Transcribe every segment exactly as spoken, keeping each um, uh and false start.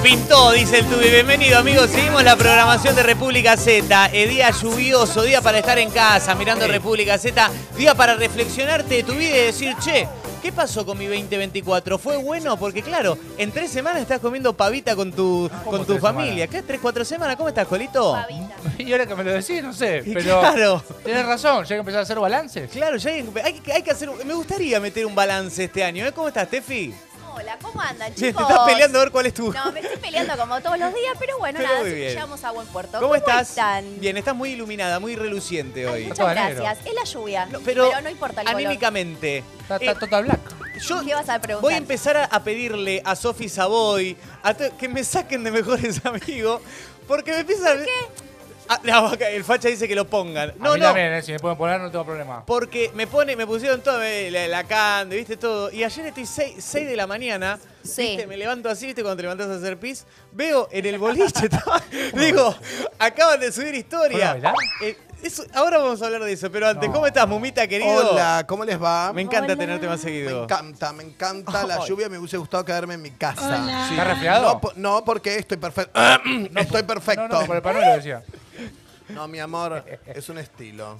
Pintó, dice el Tubi. Bienvenido, amigos. Seguimos la programación de República Z. El día lluvioso, día para estar en casa mirando sí. República Z. Día para reflexionarte de tu vida y decir, che, ¿qué pasó con mi veinte veinticuatro? ¿Fue bueno? Porque claro, en tres semanas estás comiendo pavita con tu, con tu familia. Semanas? ¿Qué? ¿Tres, cuatro semanas? ¿Cómo estás, Colito? Pavita. Y ahora que me lo decís, no sé, pero claro. Tenés razón, ya hay que empezar a hacer balances. Claro, ya hay, hay, hay que hacer... Me gustaría meter un balance este año. ¿eh? ¿Cómo estás, Tefi? Hola, ¿cómo andan, chicos? Sí, te estás peleando a ver cuál es tu... No, me estoy peleando como todos los días, pero bueno, pero nada, llegamos a buen puerto. ¿Cómo, ¿Cómo estás? Están? Bien, estás muy iluminada, muy reluciente hoy. Ay, muchas gracias. Es la lluvia, no, pero, pero no importa el anímicamente. Está, está eh, total black. Yo ¿Qué vas a preguntar? Voy a empezar a, a pedirle a Sofi Savoy a que me saquen de Mejores Amigos, porque me empiezan... ¿Por qué? Ah, no, el facha dice que lo pongan. No, a mí no. También, eh, si me pueden poner no tengo problema. Porque me pone, me pusieron todo, eh, la, la cande, viste todo. Y ayer estoy seis de la mañana, sí. viste, me levanto así, viste, cuando te levantás a hacer pis, veo en el boliche, digo, acaban de subir historia. Eh, eso, ahora vamos a hablar de eso, pero antes, no. ¿Cómo estás, Mumita, querido? Hola, ¿cómo les va? Me encanta Hola. tenerte más seguido. Me encanta, me encanta la lluvia, me hubiese gustado quedarme en mi casa. Hola. Sí. ¿Estás resfriado? No, no, porque estoy perfecto. no, estoy perfecto. No, no, por el panuelo decía. No, mi amor, es un estilo.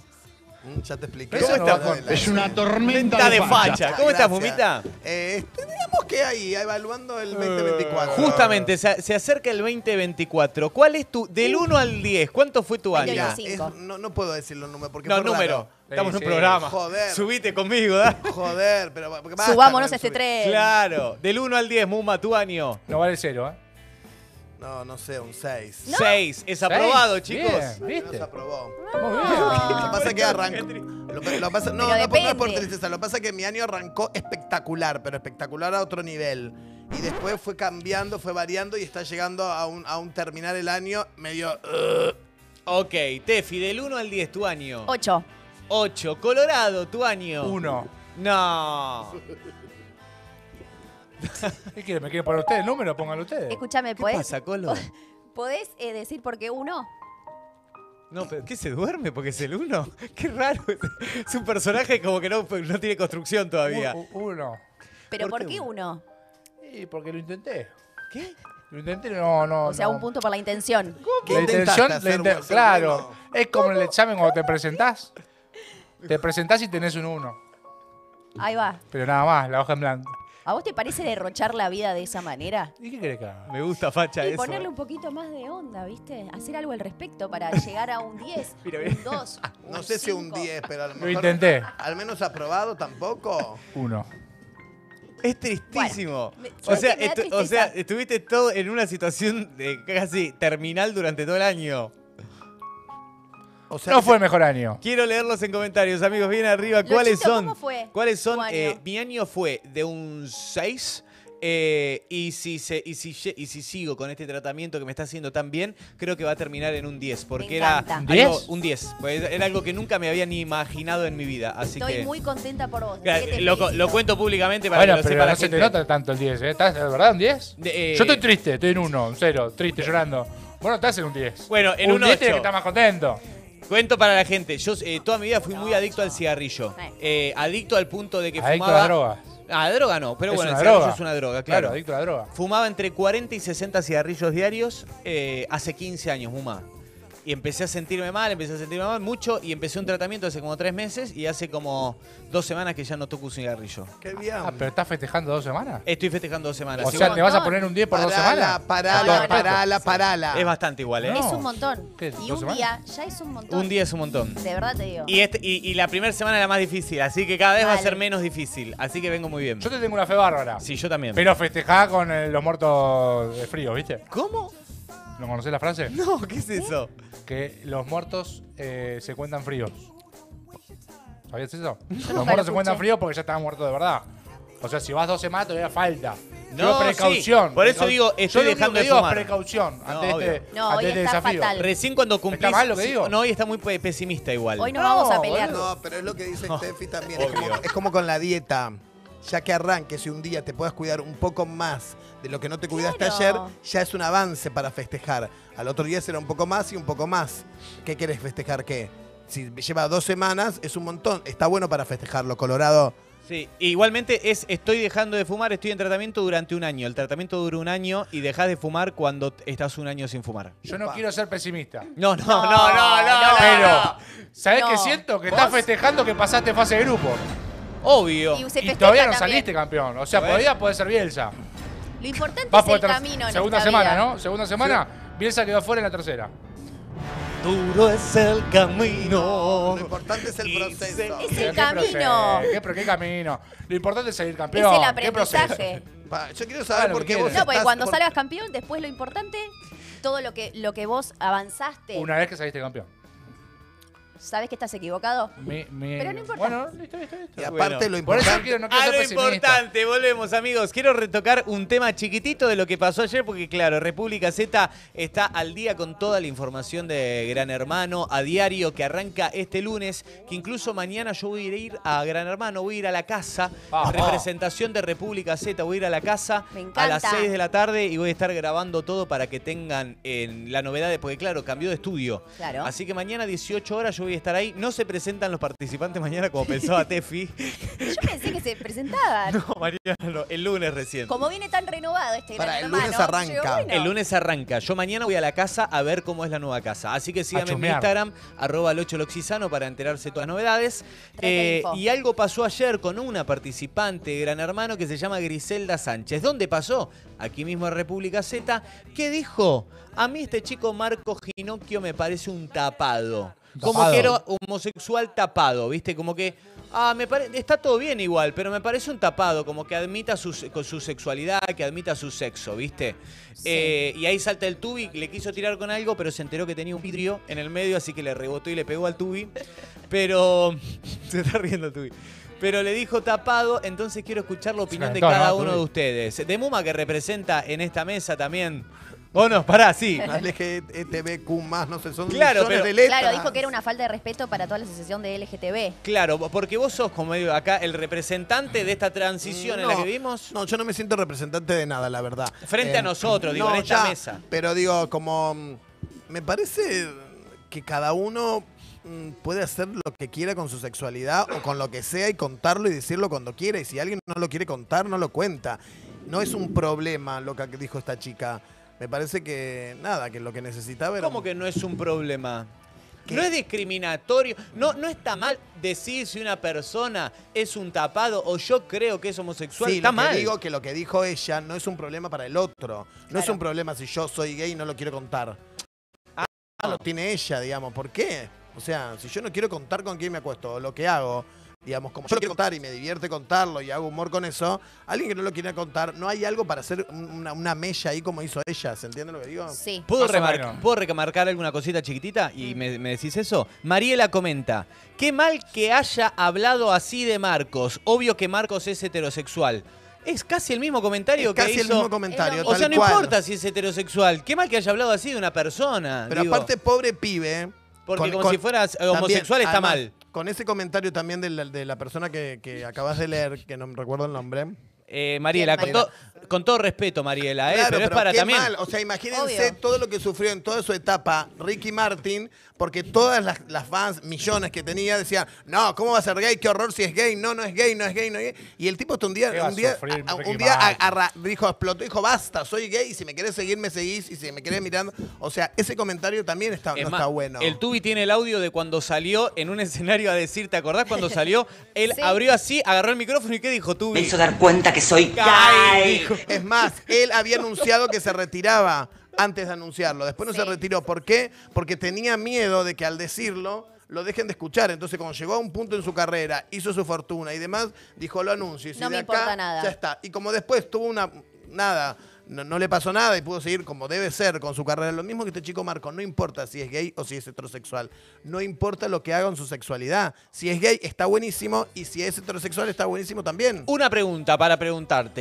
Ya te expliqué. ¿Cómo estás? Es una tormenta Está de, de facha. ¿Cómo estás, Mumita? Eh, digamos que ahí, evaluando el veinte veinticuatro. Justamente, se, se acerca el veinte veinticuatro. ¿Cuál es tu, del uno al diez, cuánto fue tu año? Mira, es, no, no puedo decir los números porque No, fue número. raro. Estamos sí, en un sí. programa. Joder. Subite conmigo, ¿da? Joder, pero basta, subámonos no este subí. tren. Claro. Del uno al diez, Muma, tu año. No vale cero, ¿eh? No, no sé, un seis. ¿No? seis. Es aprobado, ¿Seis? chicos. Bien, No ¿viste? se aprobó. Muy bien. Lo que pasa es que arrancó. Lo, lo pasa, no, Pero no, por- no es por depende. tristeza. Lo que pasa es que mi año arrancó espectacular, pero espectacular a otro nivel. Y después fue cambiando, fue variando y está llegando a un, a un terminar el año medio. Uh. Ok, Tefi, del uno al diez, tu año. Ocho. ocho. Colorado, tu año. Uno. No. ¿Qué quieren? ¿Me quieren poner ustedes el número? Pónganlo ustedes. Escúchame, ¿Qué ¿podés, pasa, Colo? ¿podés eh, decir por qué uno? No, pero ¿qué se duerme? Porque es el uno. Qué raro. Es un personaje como que no, no tiene construcción todavía. U- Uno. ¿Pero ¿Por por, qué qué uno? Sí, porque lo intenté. ¿Qué? Lo intenté, no, no. O sea, no. un punto por la intención. ¿Qué La intentaste intención, la hacer, inte- hacer claro. bueno? Es como en el examen cuando te presentás. Te presentás y tenés un uno. Ahí va. Pero nada más, la hoja en blanco. ¿A vos te parece derrochar la vida de esa manera? ¿Y qué querés que haga? Me gusta, facha, Y eso. ponerle un poquito más de onda, ¿viste? Hacer algo al respecto para llegar a un diez, Mira, mira. un dos, No un sé si un cinco. diez, pero a lo Lo mejor. intenté. Al menos aprobado tampoco. Uno. Es tristísimo. Bueno, o, me- sea, ¿sabes qué? Me da estu- o sea, tristeza. estuviste todo en una situación de casi terminal durante todo el año. O sea, No que fue el mejor año. Quiero leerlos en comentarios, amigos, bien arriba. Lochito, ¿Cuáles son? ¿cómo fue ¿Cuáles son? tu año? Eh, mi año fue de un seis. Eh, y, si se, y, si, lle- y si sigo con este tratamiento que me está haciendo tan bien, creo que va a terminar en un diez. Porque Me era encanta. algo- ¿diez? un diez. Pues era algo que nunca me había ni imaginado en mi vida. Así Estoy que muy contenta por vos. así Claro, que te lo, felicito. lo cuento públicamente para Bueno, que lo pero sepa la no se te gente. nota tanto el diez, ¿eh? ¿Estás de verdad un diez? De, eh, Yo estoy triste, estoy en uno, un cero, triste, llorando. Bueno, estás en un diez. Bueno, en un diez tiene ocho. que estar más contento. Cuento para la gente. Yo eh, toda mi vida fui muy adicto al cigarrillo. Eh, adicto al punto de que Adicto fumaba... a las drogas. Ah, droga no, pero Es bueno, el una cigarrillo droga. es una droga, Claro, claro. adicto a la droga. Fumaba entre cuarenta y sesenta cigarrillos diarios eh, hace quince años, Muma. Y empecé a sentirme mal, empecé a sentirme mal mucho y empecé un tratamiento hace como tres meses y hace como dos semanas que ya no toco un cigarrillo. Qué bien. Ah, pero estás festejando dos semanas. Estoy festejando dos semanas. O sí, sea, bueno, ¿te vas a montón. poner un diez por dos Parala, semanas? parala, No, no, parala, parala. es bastante igual, ¿eh? No. Es un montón. ¿Qué, Y dos un semanas? día ya es un montón. Un día es un montón. De verdad te digo. Y, este, y, y la primera semana era más difícil, así que cada vez va a Dale. ser menos difícil. Así que vengo muy bien. Yo te tengo una fe bárbara. Sí, yo también. Pero festejá con eh, los muertos de frío, ¿viste? ¿Cómo? ¿No conocés la frase? No, ¿qué es eso? Que los muertos eh, se cuentan fríos. ¿Sabías eso? Los nunca muertos lo se cuentan escuché. fríos porque ya estaban muertos de verdad. O sea, si vas dos semanas todavía falta. No, Yo precaución. sí. Por eso Precau- digo, estoy Yo lo único dejando que de digo fumar. es precaución No, ante obvio. este, No, ante hoy este está desafío. fatal. Recién cuando cumplís... ¿Está mal lo que digo? No, hoy está muy pe- pesimista igual. Hoy no, No, vamos a pelear. boludo. No, pero es lo que dice No, Steffi también. Es como, obvio. es como con la dieta. Ya que arranques y un día te puedas cuidar un poco más de lo que no te cuidaste Claro. ayer, ya es un avance para festejar. Al otro día será un poco más y un poco más. ¿Qué querés festejar qué? Si lleva dos semanas, es un montón. Está bueno para festejarlo, Colorado. Sí, igualmente es estoy dejando de fumar, estoy en tratamiento durante un año. El tratamiento dura un año y dejás de fumar cuando estás un año sin fumar. Yo no quiero ser pesimista. No, no, no, no, no, no. Pero, no. ¿sabés No. qué siento? Que ¿Vos? estás festejando que pasaste fase de grupo. Obvio. Y, se Y festeja todavía no también. saliste campeón. O sea, Bueno. todavía puede ser Bielsa. Lo importante Vas es por el ter- camino en segunda esta semana, vida. ¿no? Segunda semana, Bielsa quedó fuera en la tercera. Duro es el camino. Lo importante es el Y proceso. Es ¿Qué- el qué camino. proceso? ¿Qué, pero qué camino? Lo importante es seguir campeón. Es el ¿Qué proceso? aprendizaje. Pa, Yo quiero Ah, saber lo por que qué vos quieras. No, porque estás- cuando por- salgas campeón, después lo importante, todo lo que, lo que vos avanzaste, Una vez que saliste campeón. ¿sabés que estás equivocado? Mi- mi- Pero no importa. Bueno, listo, listo, listo. Y aparte Bueno, lo Por eso importante... quiero, no quiero A ser lo pesimista. importante, volvemos amigos. Quiero retocar un tema chiquitito de lo que pasó ayer, porque claro, República Z está al día con toda la información de Gran Hermano a diario que arranca este lunes, que incluso mañana yo voy a ir a Gran Hermano, voy a ir a la casa, Vamos. representación de República Z, voy a ir a la casa Me a las encanta. seis de la tarde y voy a estar grabando todo para que tengan en la novedad, de- porque claro, cambió de estudio. Claro. Así que mañana dieciocho horas yo voy a estar ahí. No se presentan los participantes mañana como pensaba Tefi. Yo pensé que se presentaban. No, Mariana, no, el lunes recién. Como viene tan renovado este Para, Gran el lunes Hermano, arranca. yo digo, bueno, El lunes arranca. Yo mañana voy a la casa a ver cómo es la nueva casa. Así que síganme en mi chusmear. Instagram, arroba el ocho loxisano, para enterarse de todas las novedades. Tráete Eh, info. y algo pasó ayer con una participante de Gran Hermano que se llama Griselda Sánchez. ¿Dónde pasó? Aquí mismo en República Z. ¿Qué dijo? A mí este chico Marco Ginocchio me parece un tapado. Como Tapado. que era homosexual tapado, ¿viste? Como que... Ah, me pare- está todo bien igual, pero me parece un tapado, como que admita su, con su sexualidad, que admita su sexo, ¿viste? Sí. Eh, y ahí salta el Tubi, le quiso tirar con algo, pero se enteró que tenía un vidrio en el medio, así que le rebotó y le pegó al Tubi. Pero... se está riendo el Tubi. Pero le dijo tapado, entonces quiero escuchar la opinión de calentó, cada ¿no, uno Tubi? de ustedes. De Muma, que representa en esta mesa también... ¿O no? Pará, sí. L G T B Q más, no sé, son Claro, millones pero- de letras. Claro, dijo que era una falta de respeto para toda la asociación de L G T B. Claro, porque vos sos, como digo acá, el representante de esta transición en la que vimos. No, yo no me siento representante de nada, la verdad. Frente a nosotros, digo, en esta mesa. Pero digo, como... mm, Me parece que cada uno mm, puede hacer lo que quiera con su sexualidad o con lo que sea y contarlo y decirlo cuando quiera. Y si alguien no lo quiere contar, no lo cuenta. No es un problema lo que dijo esta chica. Me parece que, nada, que lo que necesitaba era... ¿Cómo que no es un problema? ¿Qué? No es discriminatorio. No, no está mal decir si una persona es un tapado o yo creo que es homosexual. Sí, está lo que mal. digo que lo que dijo ella no es un problema para el otro. No es Claro. un problema si yo soy gay y no lo quiero contar. Ah. Lo tiene ella, digamos. ¿Por qué? O sea, si yo no quiero contar con quién me acuesto o lo que hago, digamos, como yo lo quiero contar y me divierte contarlo y hago humor con eso, alguien que no lo quiera contar, no hay algo para hacer una, una mella ahí como hizo ella. ¿Se entiende lo que digo? Sí. ¿Puedo, Más o remar- menos. ¿Puedo remarcar alguna cosita chiquitita? Y Mm. me, me decís eso. Mariela comenta, qué mal que haya hablado así de Marcos. Obvio que Marcos es heterosexual. Es casi el mismo comentario Es que casi hizo... el mismo comentario, Es O tal sea, no cual. importa si es heterosexual. Qué mal que haya hablado así de una persona. Pero digo. aparte, pobre pibe. Porque con- como con- si fueras eh, también, homosexual está además, mal. Con ese comentario también de la, de la persona que, que acabas de leer, que no me recuerdo el nombre. Eh, Mariela, con, Bien, to- con todo respeto, Mariela, eh, Claro, pero, es para qué también. mal. O sea, imagínense Obvio. todo lo que sufrió en toda su etapa Ricky Martin, porque todas las, las fans, millones que tenía, decían, no, ¿cómo va a ser gay? Qué horror si es gay. No, no es gay, no es gay, no es gay. Y el tipo hasta un día, ¿Qué va a un día, sufrir a- Ricky un día Martin? agarra- dijo, explotó, dijo, basta, soy gay, y si me querés seguir, me seguís, y si me querés mirando. O sea, ese comentario también está, Es no más, está bueno. el Tubi tiene el audio de cuando salió en un escenario a decir, ¿te acordás cuando salió? Él Sí. abrió así, agarró el micrófono y ¿qué dijo Tubi? Me hizo dar cuenta que soy Gay, gay. dijo. Es más, él había anunciado que se retiraba antes de anunciarlo. Después no Sí. se retiró. ¿Por qué? Porque tenía miedo de que al decirlo lo dejen de escuchar. Entonces, cuando llegó a un punto en su carrera, hizo su fortuna y demás, dijo, lo anuncio. Y si No de me acá, importa nada. Ya está. Y como después tuvo una... Nada... No, no le pasó nada y pudo seguir como debe ser con su carrera. Lo mismo que este chico Marco. No importa si es gay o si es heterosexual. No importa lo que haga en su sexualidad. Si es gay, está buenísimo. Y si es heterosexual, está buenísimo también. Una pregunta para preguntarte.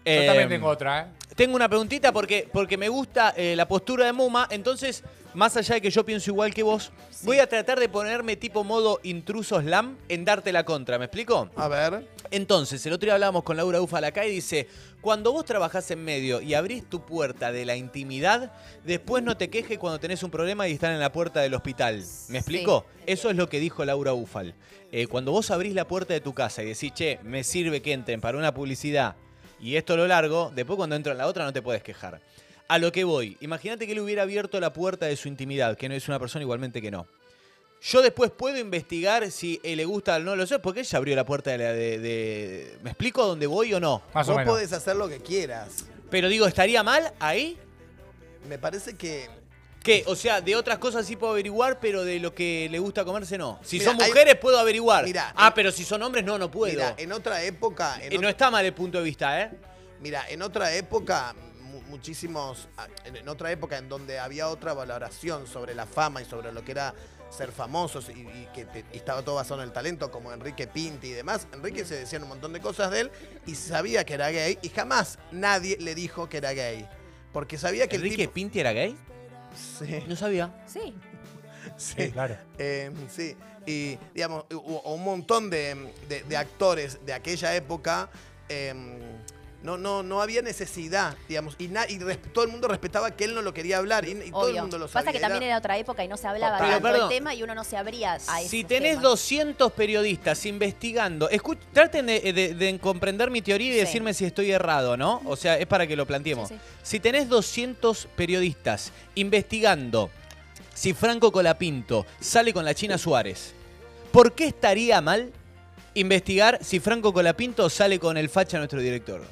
Yo también tengo otra, ¿eh? Tengo una preguntita porque, porque me gusta eh, la postura de Muma, entonces, más allá de que yo pienso igual que vos, sí. voy a tratar de ponerme tipo modo intruso slam en darte la contra, ¿me explico? A ver. Entonces, el otro día hablábamos con Laura Ufal acá y dice, cuando vos trabajás en medio y abrís tu puerta de la intimidad, después no te quejes cuando tenés un problema y están en la puerta del hospital. ¿Me explico? Sí. Eso es lo que dijo Laura Ufal. Eh, cuando vos abrís la puerta de tu casa y decís, che, me sirve que entren para una publicidad y esto lo largo, después cuando entro en la otra no te puedes quejar. A lo que voy, imagínate que le hubiera abierto la puerta de su intimidad, que no es una persona igualmente que no. Yo después puedo investigar si le gusta o no lo sé, porque ella abrió la puerta de, la de, de... ¿Me explico a dónde voy o no? Más Vos o menos. podés hacer lo que quieras. Pero digo, ¿estaría mal ahí? Me parece que... ¿Qué? O sea, de otras cosas sí puedo averiguar, pero de lo que le gusta comerse no. Si Mirá, son mujeres hay... puedo averiguar. Mirá, ah, en... pero si son hombres no, no puedo. Mira, en otra época... En eh, ot... No está mal el punto de vista, ¿eh? Mira, en otra época, muchísimos... En otra época en donde había otra valoración sobre la fama y sobre lo que era ser famosos y, y que te, y estaba todo basado en el talento, como Enrique Pinti y demás. Enrique se decían un montón de cosas de él y sabía que era gay y jamás nadie le dijo que era gay. Porque sabía que ¿Enrique el tipo... Pinti era gay? Sí. No sabía. Sí. Sí, sí claro. Eh, sí, y digamos, un montón de, de, de actores de aquella época... Eh, No, no, no había necesidad, digamos, y, na, y res, todo el mundo respetaba que él no lo quería hablar, y, y todo el mundo lo sabía. Pasa que también era otra época y no se hablaba pero, tanto perdón, del tema y uno no se abría a eso. Si tenés temas. doscientos periodistas investigando, escuch, traten de, de, de comprender mi teoría y sí. decirme si estoy errado, ¿no? O sea, es para que lo planteemos. Sí, sí. Si tenés doscientos periodistas investigando si Franco Colapinto sale con la China Suárez, ¿por qué estaría mal investigar si Franco Colapinto sale con el facha nuestro director?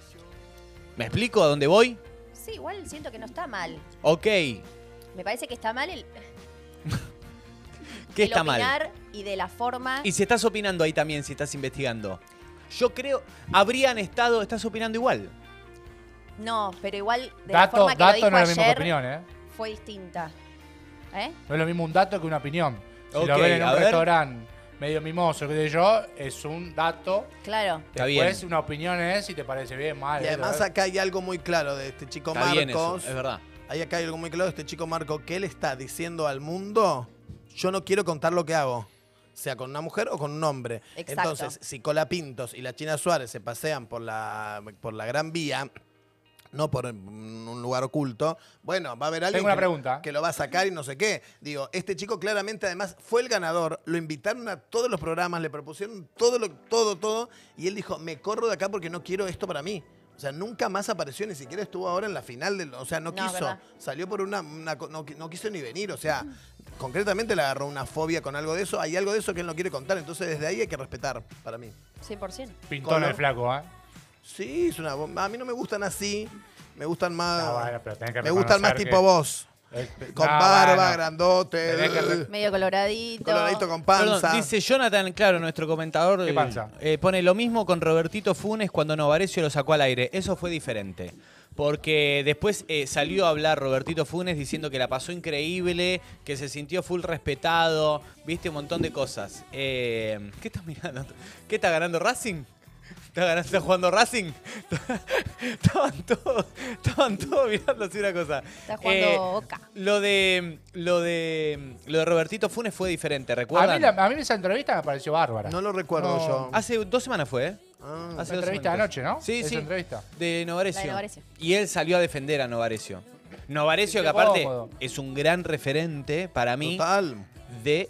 ¿Me explico a dónde voy? Sí, igual siento que no está mal. Ok. Me parece que está mal el... ¿Qué el está opinar mal? Y de la forma... Y si estás opinando ahí también, si estás investigando. Yo creo, habrían estado, estás opinando igual. No, pero igual de dato, la forma que dato lo dijo no es la misma ayer, opinión, ¿eh? fue distinta. ¿Eh? No es lo mismo un dato que una opinión. Si okay, lo ven en un ver. restaurante medio mimoso, que sé yo, es un dato. Claro. Está Después bien. una opinión es si te parece bien, mal. Y además ¿eh? acá hay algo muy claro de este chico Está Marcos. bien eso, es verdad. Ahí acá hay algo muy claro de este chico Marco, que él está diciendo al mundo, yo no quiero contar lo que hago, sea con una mujer o con un hombre. Exacto. Entonces, si Colapintos y la China Suárez se pasean por la, por la Gran Vía, no por un lugar oculto, bueno, va a haber alguien Tengo una que, pregunta. que lo va a sacar y no sé qué. Digo, este chico claramente además fue el ganador, lo invitaron a todos los programas, le propusieron todo, lo, todo, todo, y él dijo, me corro de acá porque no quiero esto para mí. O sea, nunca más apareció, ni siquiera estuvo ahora en la final, del, o sea, no, No, quiso, ¿verdad? salió por una, una no, no quiso ni venir, o sea, concretamente le agarró una fobia con algo de eso, hay algo de eso que él no quiere contar, entonces desde ahí hay que respetar, para mí. cien por ciento. Pintón el flaco, ¿eh? Sí, es una, a mí no me gustan así, me gustan más, No, bueno, pero tenés que me gustan más tipo que... vos. Eh, Con no, barba, bueno. grandote, Tenés que re- Medio coloradito. coloradito con panza. Perdón, dice Jonathan, claro, nuestro comentador. ¿Qué eh, panza? eh, pone lo mismo con Robertito Funes cuando Novarecio lo sacó al aire. Eso fue diferente. Porque después eh, salió a hablar Robertito Funes diciendo que la pasó increíble, que se sintió full respetado, viste un montón de cosas. Eh, ¿Qué estás mirando? ¿Qué está ganando Racing? ¿Está, ganando, está jugando Racing? Estaban todos, estaban todos mirando así una cosa. Está jugando Boca. Lo de, lo de, lo de Robertito Funes fue diferente, A ¿recuerdan? mí, la- a mí esa entrevista me pareció bárbara. No lo recuerdo No. yo. Hace dos semanas fue, ¿eh? Ah, Hace Una dos entrevista de semanitas. anoche, ¿no? Sí, Esa sí. entrevista. De Novarecio. La de Novarecio. Y él salió a defender a Novarecio. Novarecio, Sí, que qué aparte cómodo. es un gran referente para mí total. de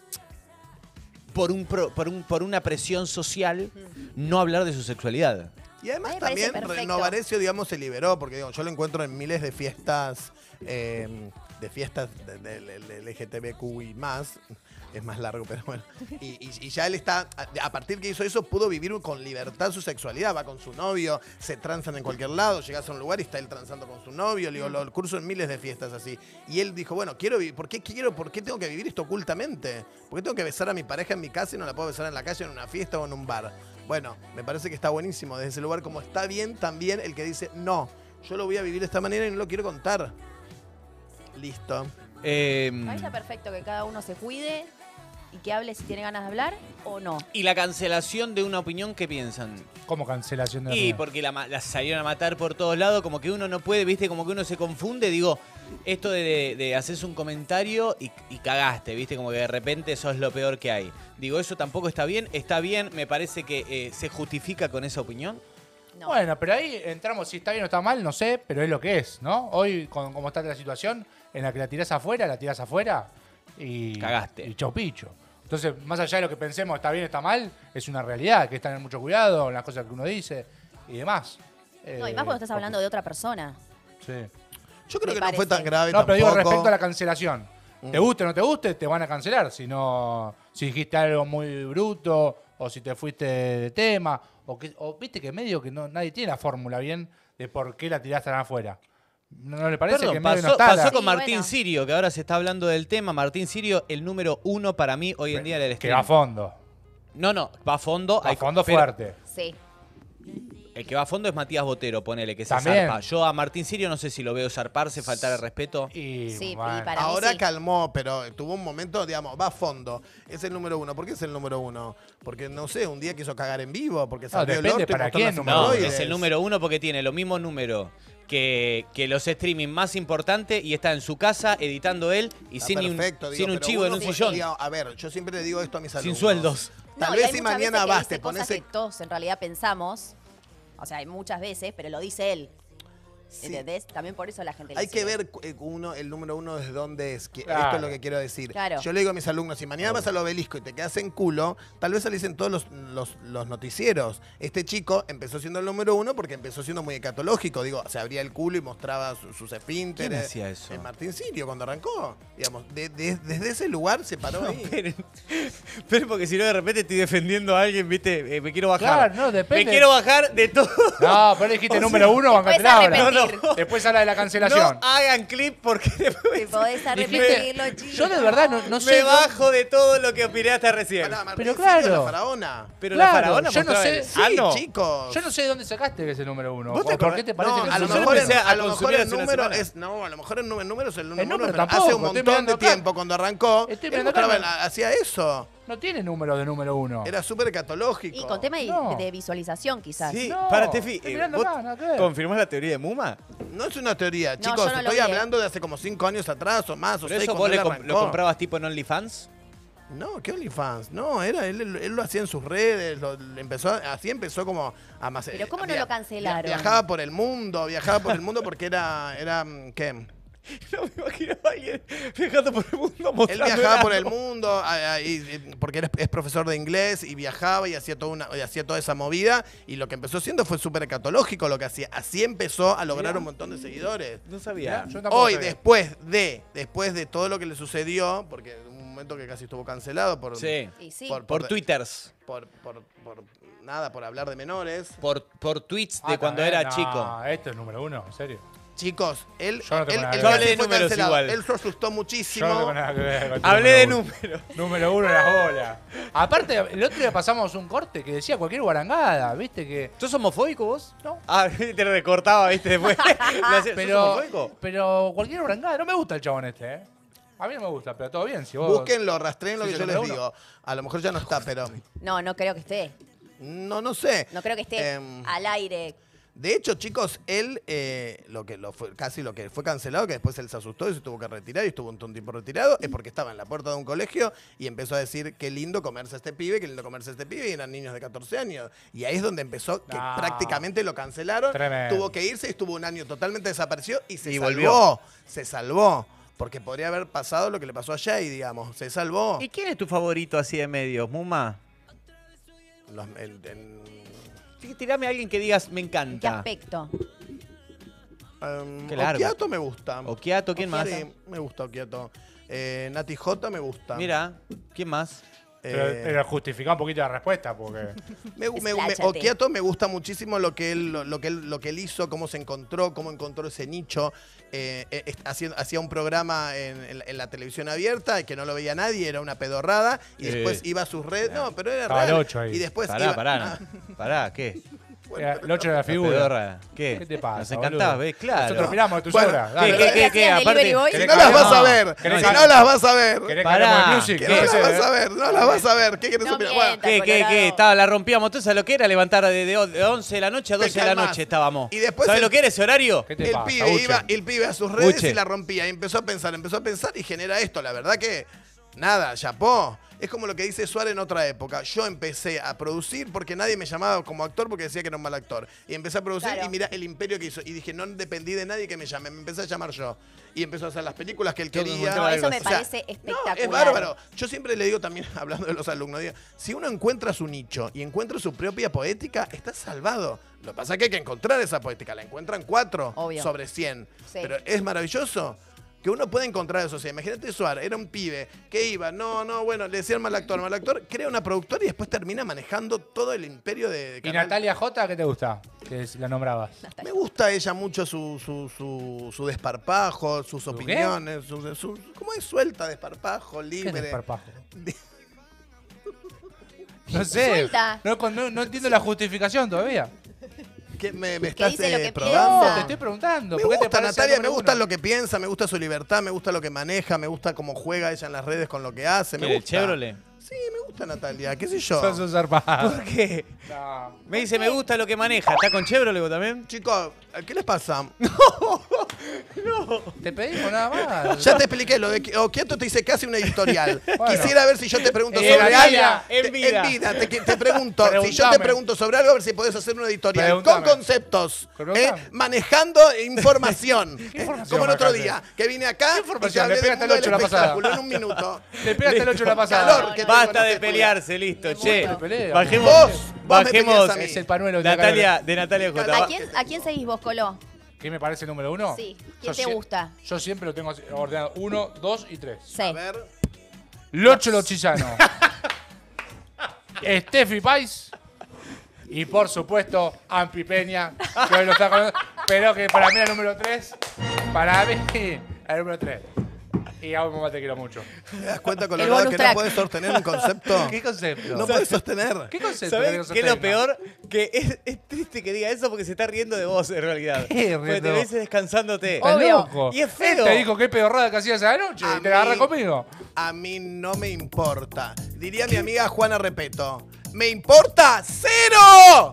por un pro- por un por una presión social no hablar de su sexualidad. Y además A mí me parece también perfecto. Novarecio, digamos, se liberó, porque digo, yo lo encuentro en miles de fiestas, eh, de fiestas del de, de, de L G T B Q y más. Es más largo, pero bueno. Y, y, y ya él está, a, a partir que hizo eso, pudo vivir con libertad su sexualidad. Va con su novio, se transan en cualquier lado, llegas a un lugar y está él transando con su novio. Le digo, lo curso en miles de fiestas así. Y él dijo, bueno, quiero vivir, ¿por qué quiero, por qué tengo que vivir esto ocultamente? ¿Por qué tengo que besar a mi pareja en mi casa y no la puedo besar en la calle, en una fiesta o en un bar? Bueno, me parece que está buenísimo desde ese lugar, como está bien también el que dice, no, yo lo voy a vivir de esta manera y no lo quiero contar. Listo. Eh, A mí está perfecto que cada uno se cuide y que hable si tiene ganas de hablar o no. ¿Y la cancelación de una opinión qué piensan? ¿Cómo cancelación de la Y opinión? porque la, ma- la salieron a matar por todos lados, como que uno no puede, viste, como que uno se confunde, digo, esto de, de, de hacerse un comentario y, y cagaste, viste, como que de repente sos lo peor que hay. Digo, eso tampoco está bien, está bien, me parece que eh, se justifica con esa opinión. No. Bueno, pero ahí entramos, si está bien o está mal, no sé, pero es lo que es, ¿no? Hoy, con cómo está la situación, en la que la tirás afuera, la tirás afuera y... Cagaste. Y chau picho. Entonces, más allá de lo que pensemos, está bien o está mal, es una realidad, que hay que tener mucho cuidado en las cosas que uno dice y demás. No, y Eh, más cuando estás hablando de otra persona. Sí. Yo creo Me que no fue parece. tan grave No, pero tampoco. digo respecto a la cancelación. Mm. Te guste o no te guste, te van a cancelar. Si no, si dijiste algo muy bruto, o si te fuiste de tema, o que, o viste que medio que no, nadie tiene la fórmula bien de por qué la tiraste tan afuera. ¿No, no le parece Perdón, que medio pasó, no está la- pasó con Sí, Martín bueno. Sirio, que ahora se está hablando del tema. Martín Sirio, el número uno para mí hoy en día del que va a stream. fondo? No, no, va a fondo. Va a hay- fondo pero fuerte. Sí. El que va a fondo es Matías Botero, ponele, que se También. zarpa. Yo a Martín Sirio no sé si lo veo zarparse, faltar el respeto. Y, Sí, y bueno. para- mí Ahora sí. calmó, pero tuvo un momento, digamos, va a fondo. Es el número uno. ¿Por qué es el número uno? Porque, no sé, un día quiso cagar en vivo, porque salió el depende orto y para mostró quién, las número No, uno. hemorroides. es el número uno porque tiene los mismos números que, que los streaming más importantes y está en su casa editando él y Está sin, ni un, perfecto, digo, sin un pero chivo en uno un fue- sillón. digo, a ver, yo siempre le digo esto a mis Sin alumnos. sueldos. Tal No, y vez hay si muchas mañana veces que vas, dice te pones... cosas que todos en realidad pensamos. O sea, hay muchas veces, pero lo dice él. Sí. ¿Entendés? También por eso la gente le Hay que sigue. ver cu- eh, uno, el número uno desde dónde es. Que Claro. Esto es lo que quiero decir. Claro. Yo le digo a mis alumnos, si mañana vas al obelisco y te quedas en culo, tal vez salís en todos los, los- los noticieros. Este chico empezó siendo el número uno porque empezó siendo muy escatológico. Digo, se abría el culo y mostraba su- sus esfínteres. ¿Quién hacía eso? Eh, Martín Sirio, cuando arrancó. Digamos, de- de- desde ese lugar se paró ahí. Esperen, esperen, porque si no de repente estoy defendiendo a alguien, viste, Eh, me quiero bajar. Claro, no, depende. Me quiero bajar de todo. No, pero dijiste O número sea, uno, te bancate puedes la hora. arrepentir. No, no. Después habla de la cancelación. No hagan clip porque después Te podés Dijiste- arrepentirlo, chicos. Yo de verdad no, no sé. me bajo de todo lo que opiné hasta recién. Pará, Martín Pero Sirio, claro. la faraona. Pero Claro, la faraona yo no mostraba sé- el Sí, ano. chicos. Yo no sé de dónde sacaste que es el número uno. ¿Vos te ¿O ¿Por acordás? qué te parece No, que a es lo el yo número mejor, uno? empecé en- a a lo mejor consumir el hace una número semana. es. No, a lo mejor el número, número es el número. número pero tampoco, hace un estoy montón mirando de acá. tiempo, cuando arrancó, Estoy él mirando acá, mostraba- no- hacía eso. No tiene número de número uno. Era súper catológico. Y con tema de, No. de visualización, quizás. Sí, No, para Tefi, estoy eh, mirando ¿vos acá, nada que ver. confirmás la teoría de Muma? No es una teoría, No, chicos. yo no lo estoy vi, eh. hablando de hace como cinco años atrás o más. O ¿Pero seis, eso cuando vos le él comp- arrancó. lo comprabas tipo en OnlyFans? No, ¿qué OnlyFans? No, era él, él, él lo hacía en sus redes, lo, empezó, así empezó como a más. Pero ¿cómo no via- lo cancelaron? Viajaba por el mundo, viajaba por el mundo porque era, era ¿qué? No me imagino a alguien viajando por el mundo Él mostrando viajaba el por el ano. mundo a- a- y- y- porque era, es profesor de inglés y viajaba y hacía, toda una, y hacía toda esa movida y lo que empezó haciendo fue súper catológico lo que hacía. Así empezó a lograr un montón de seguidores. No sabía. Yo tampoco Hoy, sabía. después de, después de todo lo que le sucedió, porque en un momento que casi estuvo cancelado por, Sí, Y sí. Por- por twitters, por, por, por nada, por hablar de menores. por, por tweets de Ah, cuando también, era no, chico. Esto es número uno, en serio. Chicos, él, Yo no tengo él, nada que él ver. casi Yo hablé de fue números cancelado. igual. Él se asustó Yo muchísimo. no tengo nada que ver con tu Hablé de número uno. números. Número uno en las bolas. Aparte, el otro día pasamos un corte que decía cualquier guarangada, ¿viste? Que. ¿Sos homofóbico vos? No. Ah, te recortaba, viste, después. Lo hacía- ¿Sos Pero, homofóbico? pero cualquier guarangada. No me gusta el chabón este, ¿eh? A mí no me gusta, pero todo bien. Si vos... Búsquenlo, rastreen lo Sí, que yo yo les número digo. A lo mejor ya no está, pero No, no creo que esté. no, no sé. No creo que esté Em, al aire. De hecho, chicos, él eh, lo que lo fue, casi lo que fue cancelado, que después él se asustó y se tuvo que retirar y estuvo un, un tiempo retirado, es porque estaba en la puerta de un colegio y empezó a decir qué lindo comerse a este pibe, qué lindo comerse a este pibe, y eran niños de catorce años. Y ahí es donde empezó, que No. prácticamente lo cancelaron, Tremendo. tuvo que irse y estuvo un año totalmente desaparecido y se Y salvó. volvió. Se salvó. Porque podría haber pasado lo que le pasó a Jay, digamos. Se salvó. ¿Y quién es tu favorito así de medios, Muma? Los- el- en- Sí, tirame a alguien que digas, me ¿En qué encanta. aspecto? em, Qué largo. Okiato me gusta. Okiato, ¿quién más? Sí, me gusta Okiato. Eh, Nati J me gusta. Mira, ¿quién más? Pero, Eh, pero justifica un poquito la respuesta, porque. Me, me- me- Expláyate. Okiato me gusta muchísimo lo que él, lo, lo que él, lo que él hizo, cómo se encontró, cómo encontró ese nicho. Eh, eh, est- haciendo- hacía un programa en, en la- en la televisión abierta que no lo veía nadie, era una pedorrada. Y Eh. después iba a sus redes. No, pero era Estaba real. el ocho ahí. Y después Pará, iba, pará, ah, no. Pará, ¿qué? Era el ocho de la figura. Pedorra. ¿Qué? ¿Qué te pasa, Nos encantaba, boludo? ¿ves? Claro. Nosotros miramos de tus Bueno, obras. ¿Qué, Dale. qué, ¿Qué qué, qué? hacían, Aparte, Delivery Boy? Si ¿Querés no que las hablemos? vas a ver, ¿Querés si que- no las vas a ver, ¿Querés que Pará. hablemos de music? que ¿Qué? no ¿Qué las sé, vas eh? a ver, no las vas a ver. ¿Qué querés No opinar? mientas. ¿Qué, qué, qué? Colorado. Estaba, la rompíamos. ¿Entonces sabes lo que era? Levantar de, de once de la noche a Te doce de la calmás. noche estábamos. Y después ¿Sabes el- lo que era ese horario? ¿Qué te El pasa, pibe, Uche? iba, el pibe a sus redes Uche. y la rompía. Y empezó a pensar, empezó a pensar y genera esto. La verdad que, nada, chapó. Es como lo que dice Suárez en otra época. Yo empecé a producir porque nadie me llamaba como actor porque decía que era un mal actor. Y empecé a producir Claro. y mira el imperio que hizo. Y dije, no dependí de nadie que me llame. Me empecé a llamar yo. Y empezó a hacer las películas que él Yo quería. como No, eso algo me así. parece No, espectacular. es bárbaro. Yo siempre le digo también, hablando de los alumnos, digo, si uno encuentra su nicho y encuentra su propia poética, está salvado. Lo que pasa es que hay que encontrar esa poética. La encuentran cuatro Obvio. sobre cien. Sí. Pero es maravilloso que uno pueda encontrar eso. O sea, imagínate Suárez, era un pibe que iba, no, no, bueno, le decían mal actor, mal actor, crea una productora y después termina manejando todo el imperio de, de ¿Y canal. Natalia J qué te gusta? Que es- la nombrabas. Me gusta ella mucho su, su, su, su desparpajo, sus ¿Su qué? opiniones, su, su- ¿cómo es suelta, desparpajo, ¿Qué libre? desparpajo? No sé. Suelta. No, con- no- no entiendo la justificación todavía. ¿Qué me, me Que estás dice lo eh, que probando? piensa. Te estoy preguntando. Me ¿por qué te gusta parece Natalia, el me número gusta uno? lo que piensa, me gusta su libertad, me gusta lo que maneja, me gusta cómo juega ella en las redes con lo que hace. Me ¿Quiere el gusta. Chevrolet? Sí, me gusta Natalia, qué sé yo. Sos un zarpado. ¿Por qué? No. Me dice, me gusta lo que maneja. ¿Está con Chevrolet vos también? Chicos, ¿qué les pasa? Te pedimos nada más. Ya te expliqué, lo de Oquieto te hice casi una editorial. Bueno. Quisiera ver si yo te pregunto En sobre vida, algo. en vida. En vida, te, te pregunto. Si yo te Preguntame. pregunto sobre algo, a ver si podés hacer una editorial. Preguntame. Con conceptos. Preguntame. ¿eh? Manejando información. ¿eh? información Como el otro manejaste? día, que vine acá ¿Qué y información? te hablé Le del pegaste mundo el ocho del la pasada. espectáculo en un minuto. Te pegaste el ocho la pasada. Calor que tengo, Basta no de te pelearse, listo, Me che. muero. Pelea, Bajemos, Vos, vos me bajemos peleas a mí. Es el panuelo de Natalia, de Natalia J. ¿A Va- quién, ¿A quién seguís vos, Coló? ¿Qué me parece el número uno? Sí. Yo ¿Quién te sie- gusta? Yo siempre lo tengo ordenado. Uno, dos y tres. Sí. A ver. Locho Lochillano. Steffi Pais. Y por supuesto, Ampi Peña. Que hoy lo está con- Pero que para mí el número tres. Para mí, el número tres. Y a vos mamá te quiero mucho. ¿Te das cuenta, El Colorado, bonus que track. no puedes sostener un concepto? ¿Qué concepto? No puedes sostener. ¿Qué concepto? ¿Sabés querés qué es lo sostener? peor? Que es, es triste que diga eso porque se está riendo de vos en realidad. ¿Qué Porque te riendo? ves descansándote. Estás Obvio. loco. Y es feo. Él te dijo qué pedorrada que hacías esa noche A y te la agarra mí- conmigo. A mí no me importa. Diría mi amiga Juana Repeto. ¡Me importa cero!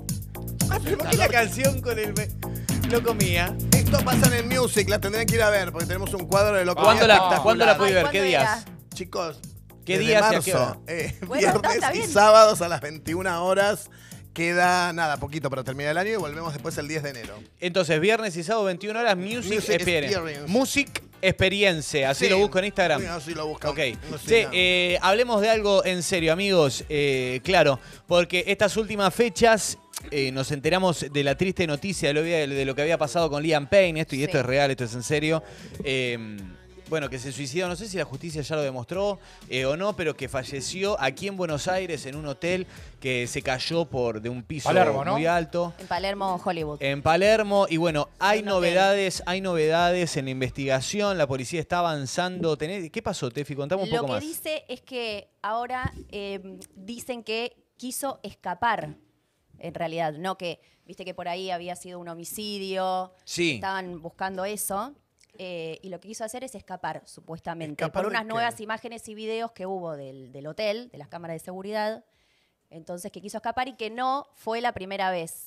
¿Por qué la canción con el... me- Loco Mía? Esto pasa en el Music, la tendrán que ir a ver porque tenemos un cuadro de loco. ¿Cuándo Mía la, espectacular. ¿cuándo la pude Ay, ver? ¿cuándo ¿Qué días? era? Chicos, ¿Qué desde días y a marzo, qué hora? eh, Bueno, está- viernes está y bien. sábados a las veintiuna horas. Queda nada, poquito para terminar el año y volvemos después el diez de enero. Entonces, viernes y sábado, veintiuna horas, Music, Music Experience. Experience. Music Experience, así Sí. lo busco en Instagram. Sí, así lo buscan. Ok. No sé Che, nada. eh, hablemos de algo en serio, amigos. Eh, claro, porque estas últimas fechas eh, nos enteramos de la triste noticia de lo, de lo que había pasado con Liam Payne. Esto, y Sí. esto es real, esto es en serio. Eh, bueno, que se suicidó, no sé si la justicia ya lo demostró eh, o no, pero que falleció aquí en Buenos Aires en un hotel que se cayó por de un piso Palermo, ¿no? muy alto. En Palermo, Hollywood. En Palermo, y bueno, hay En un hotel. novedades, hay novedades en la investigación, la policía está avanzando. Tenés- ¿Qué pasó, Tefi? Contame un Lo poco que más. dice es que ahora eh, dicen que quiso escapar, en realidad, no que, viste que por ahí había sido un homicidio, Sí. estaban buscando eso, eh, y lo que quiso hacer es escapar, supuestamente, ¿Escapar por de unas qué? nuevas imágenes y videos que hubo del, del hotel, de las cámaras de seguridad, entonces que quiso escapar y que no fue la primera vez,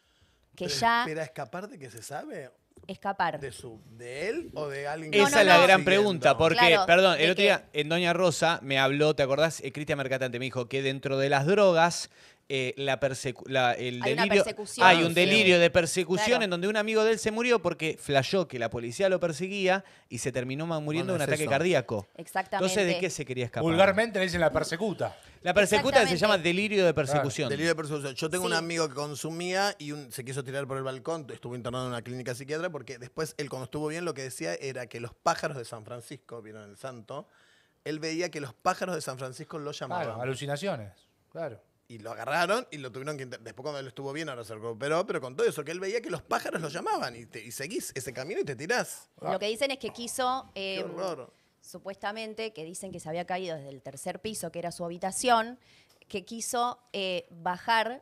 que Pero ya ¿Espera escapar de que se sabe? escapar. ¿De, su, ¿De él o de alguien que No, Esa no, es la no. gran Siguiendo. pregunta, porque, Claro, perdón, de el otro que- día en Doña Rosa me habló, ¿te acordás? Eh, Cristian Mercatante me dijo que dentro de las drogas, eh, la persecu- la- el Hay una delirio, persecución, hay un sí. delirio de persecución Claro. en donde un amigo de él se murió porque flashó que la policía lo perseguía y se terminó ma- muriendo de un Bueno, es ataque eso. cardíaco. Exactamente. Entonces, ¿de qué se quería escapar? Vulgarmente le dicen la persecuta. La persecuta se Exactamente. llama delirio de persecución. Delirio de persecución. Yo tengo un Sí. amigo que consumía y un- se quiso tirar por el balcón, estuvo internado en una clínica psiquiatra porque después él cuando estuvo bien lo que decía era que los pájaros de San Francisco, vieron el santo, él veía que los pájaros de San Francisco lo llamaban. Claro, alucinaciones. Claro. Y lo agarraron y lo tuvieron que... inter- Después cuando él estuvo bien ahora se recuperó, pero con todo eso, que él veía que los pájaros lo llamaban y, te- y seguís ese camino y te tirás. Lo que dicen es que quiso, Qué eh, horror. supuestamente, que dicen que se había caído desde el tercer piso, que era su habitación, que quiso eh, bajar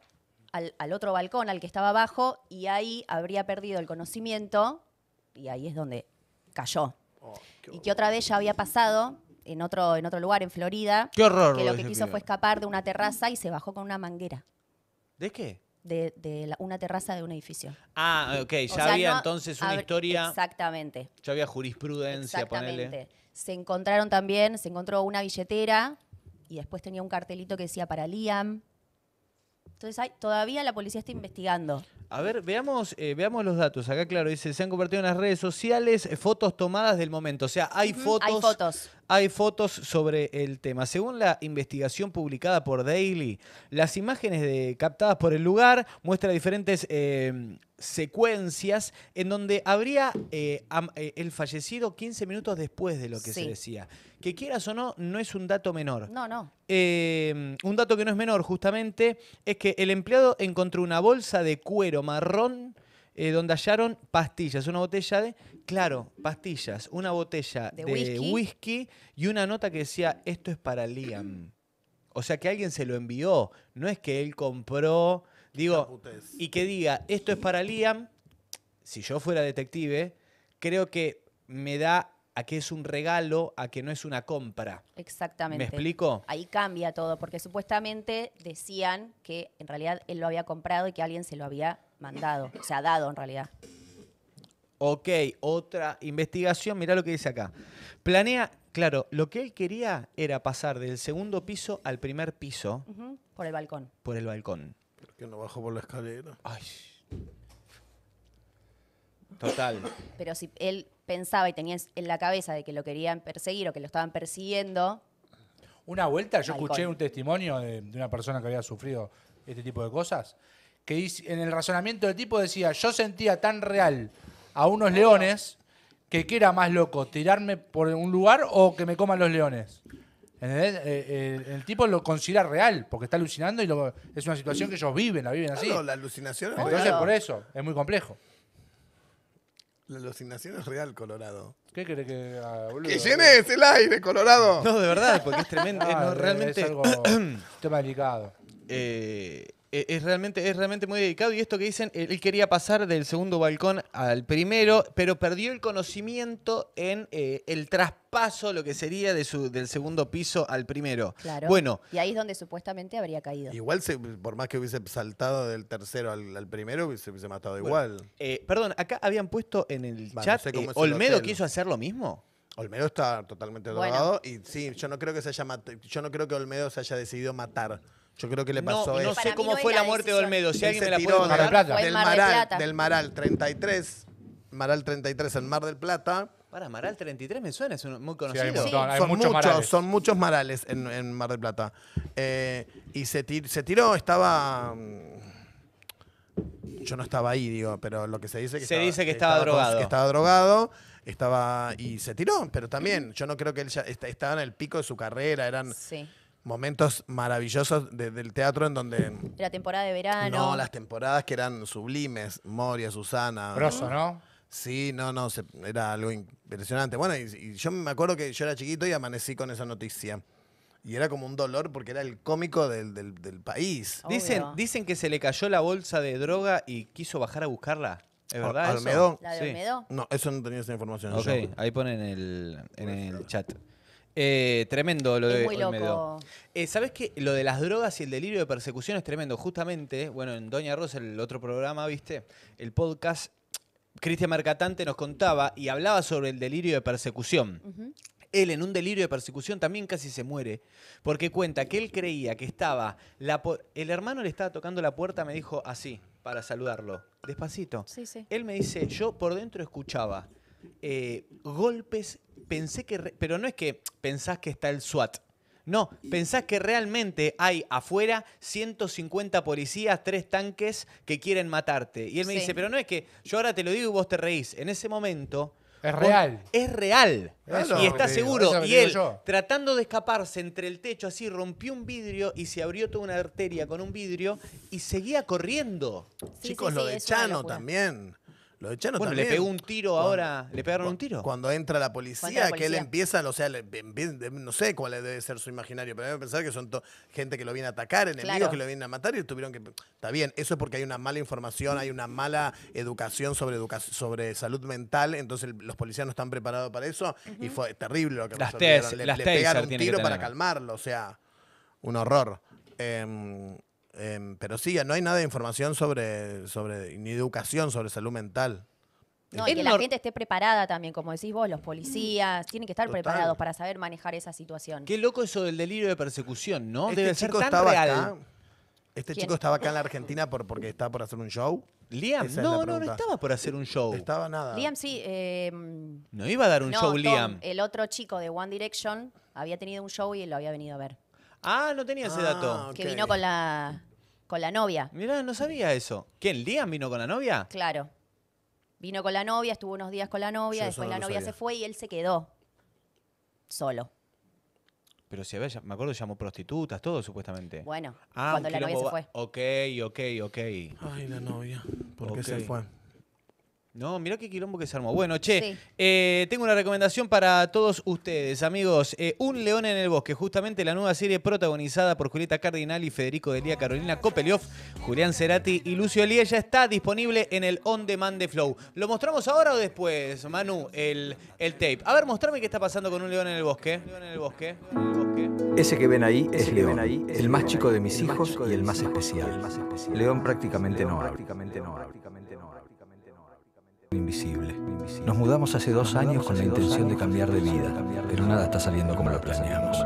al, al otro balcón, al que estaba abajo, y ahí habría perdido el conocimiento, y ahí es donde cayó. Oh, qué Y que otra vez ya había pasado en otro, en otro lugar, en Florida, Qué horror. que lo que ese quiso pibe. fue escapar de una terraza y se bajó con una manguera ¿De qué? de, de la- una terraza de un edificio. Ah, ok, ya O sea, había no entonces una hab- historia, Exactamente. ya había jurisprudencia, ponele. Exactamente. Se encontraron también, se encontró una billetera y después tenía un cartelito que decía para Liam. Entonces hay, todavía la policía está investigando. A ver, veamos, eh, veamos los datos. Acá, claro, dice, se han compartido en las redes sociales eh, fotos tomadas del momento. O sea, hay Ujú, fotos. Hay fotos. Hay fotos sobre el tema. Según la investigación publicada por Daily, las imágenes de- captadas por el lugar muestran diferentes eh, secuencias en donde habría eh, am- eh, el fallecido quince minutos después de lo que se Sí. decía. Que quieras o no, no es un dato menor. No, no. Eh, un dato que no es menor, justamente, es que el empleado encontró una bolsa de cuero marrón eh, donde hallaron pastillas, una botella de, claro, pastillas, una botella de, De whisky. whisky y una nota que decía, esto es para Liam. O sea, que alguien se lo envió, no es que él compró, digo, putés. y que diga, esto es para Liam, si yo fuera detective, creo que me da a que es un regalo, a que no es una compra. Exactamente. ¿Me explico? Ahí cambia todo, porque supuestamente decían que en realidad él lo había comprado y que alguien se lo había mandado, o sea, dado en realidad. Ok, otra investigación, mirá lo que dice acá. Planea, claro, lo que él quería era pasar del segundo piso al primer piso Ujú, por el balcón. por el balcón. ¿Por qué no bajó por la escalera? Ay. Total. Pero si él pensaba y tenía en la cabeza de que lo querían perseguir o que lo estaban persiguiendo, Una vuelta yo Alcohol. escuché un testimonio de, de una persona que había sufrido este tipo de cosas, que dice- en el razonamiento del tipo decía, yo sentía tan real a unos leones que qué era más loco, tirarme por un lugar o que me coman los leones. ¿Entendés? Eh, el, el tipo lo considera real, porque está alucinando y lo- es una situación que ellos viven, la viven así. Claro, la alucinación es Entonces, real. por eso, es muy complejo. La alucinación es real, Colorado. ¿Qué querés que haga, boludo? ¡Que llenes el aire, Colorado! No, de verdad, porque es tremendo. eh, Ah, no, es- realmente, Es algo un tema delicado. eh, eh, es realmente, es realmente muy delicado. Y esto que dicen, él él quería pasar del segundo balcón al primero, pero perdió el conocimiento en eh, el traspaso, lo que sería de su, del segundo piso al primero. claro. Bueno, Y ahí es donde supuestamente habría caído. Igual, se- por más que hubiese saltado del tercero al, al primero, hubiese, hubiese matado Bueno. igual. eh, perdón, acá habían puesto en el Va, no chat, sé cómo eh, es el ¿Olmedo hotel. quiso hacer lo mismo? Olmedo está totalmente Bueno. drogado y sí, yo no creo que se haya mat- yo no creo que Olmedo se haya decidido matar. Yo creo que le No, pasó no eso. Para sé mí cómo no es fue la la muerte de decisión. Olmedo. Si Él alguien se me la tiró puede Mar del contar. Plata. Fue en del Mar del Maral, Plata. del Maral treinta y tres, Maral treinta y tres en Mar del Plata. Para, Maral treinta y tres me suena, es un- muy Sí, hay, conocido. un montón, hay son muchos muchos, marales. son muchos Marales en, en Mar del Plata. Eh, y se, tir- se tiró, estaba... mm, Yo no estaba ahí, digo, pero lo que se dice que Se estaba, dice que estaba con- drogado. que estaba drogado, estaba y se tiró, pero también yo no creo que él ya est- estaba en el pico de su carrera, eran Sí. momentos maravillosos de- del teatro en donde Era temporada de verano. no, las temporadas que eran sublimes, Moria, Susana. Grosso, ¿no? Sí, no, no, se- era algo impresionante. Bueno, y, y yo me acuerdo que yo era chiquito y amanecí con esa noticia. Y era como un dolor porque era el cómico del, del- del país. Obvio. Dicen, dicen que se le cayó la bolsa de droga y quiso bajar a buscarla. ¿Es verdad eso? ¿Olmedo? ¿La de Sí. Olmedo? No, eso no tenía esa información. Ok, yo. ahí ponen el, en el chat. Eh, tremendo lo Es de muy Olmedo. loco. Eh, ¿Sabés qué? Lo de las drogas y el delirio de persecución es tremendo. Justamente, bueno, en Doña Rosa, el otro programa, ¿viste? El podcast, Cristian Mercatante nos contaba y hablaba sobre el delirio de persecución. Ujú. Él en un delirio de persecución también casi se muere, porque cuenta que él creía que estaba... La po- el hermano le estaba tocando la puerta, me dijo así, para saludarlo, despacito. Sí, sí. Él me dice, yo por dentro escuchaba eh, golpes, pensé que... re- pero no es que pensás que está el SWAT. No, pensás que realmente hay afuera ciento cincuenta policías, tres tanques que quieren matarte. Y él me Sí. dice, pero no es que yo ahora te lo digo y vos te reís. En ese momento... Es vos- real. Es real. Eso y está te digo, seguro. eso te Y digo él, yo. tratando de escaparse entre el techo, así rompió un vidrio y se abrió toda una arteria con un vidrio y seguía corriendo. Sí, Chicos, sí, lo sí, de es una Chano locura. también. Lo de Chano Bueno, también. le pegó un tiro Cuando- ahora. ¿Le pegaron un tiro? Cuando entra la Cuando policía, entra la que él policía. empieza, o sea, le- empie- no sé cuál debe ser su imaginario, pero debe pensar que son to- gente que lo viene a atacar, enemigos Claro. que lo vienen a matar y tuvieron que... Está bien, eso es porque hay una mala información, hay una mala educación sobre, educa sobre salud mental, entonces el- los policías no están preparados para eso y fue terrible lo que Las resolvieron. tes- Le, las le taser pegaron un tiene que tiro para tener. calmarlo, o sea, un horror. Em, em, pero sí, no hay nada de información sobre, sobre ni educación sobre salud mental. No, y Es que la nor- gente esté preparada también, como decís vos, los policías, tienen que estar Total. preparados para saber manejar esa situación. Qué loco eso del delirio de persecución, ¿no? Este Debe ser chico tan estaba real. acá. Este ¿Quién? chico estaba acá en la Argentina por, porque estaba por hacer un show. Liam, Esa es la no, no, no pregunta. estaba por hacer un show. Estaba nada. Liam sí. eh, No iba a dar un no, show Tom, Liam. el otro chico de One Direction, había tenido un show y él lo había venido a ver. Ah, no tenía ese Ah, dato. ok. Que vino con la, con la novia, Mirá, no sabía eso. ¿Quién? ¿Liam vino con la novia? claro. Vino con la novia, estuvo unos días con la novia, Yo eso después no la lo novia sabía. se fue y él se quedó solo. Pero si había, me acuerdo, llamó prostitutas, todo supuestamente. Bueno, Ah, cuando un la novia quilombo se va- fue. Ok, ok, ok. Ay, la novia. ¿Por qué Ok. se fue? No, mirá qué quilombo que se armó. Bueno, che, Sí. eh, tengo una recomendación para todos ustedes, amigos. Eh, Un león en el bosque, justamente la nueva serie protagonizada por Julieta Cardinali, Federico Delía, Carolina Kopelioff, Julián Cerati y Lucio Elía, ya está disponible en el On Demand de Flow. ¿Lo mostramos ahora o después, Manu, el, el tape? A ver, mostrame qué está pasando con un león en el bosque. León en el bosque. En el bosque. Ese que ven ahí es León, el más chico de mis hijos y el más especial. León prácticamente no habla. Invisible. Nos mudamos hace dos años con la intención de cambiar de vida, pero nada está saliendo como lo planeamos.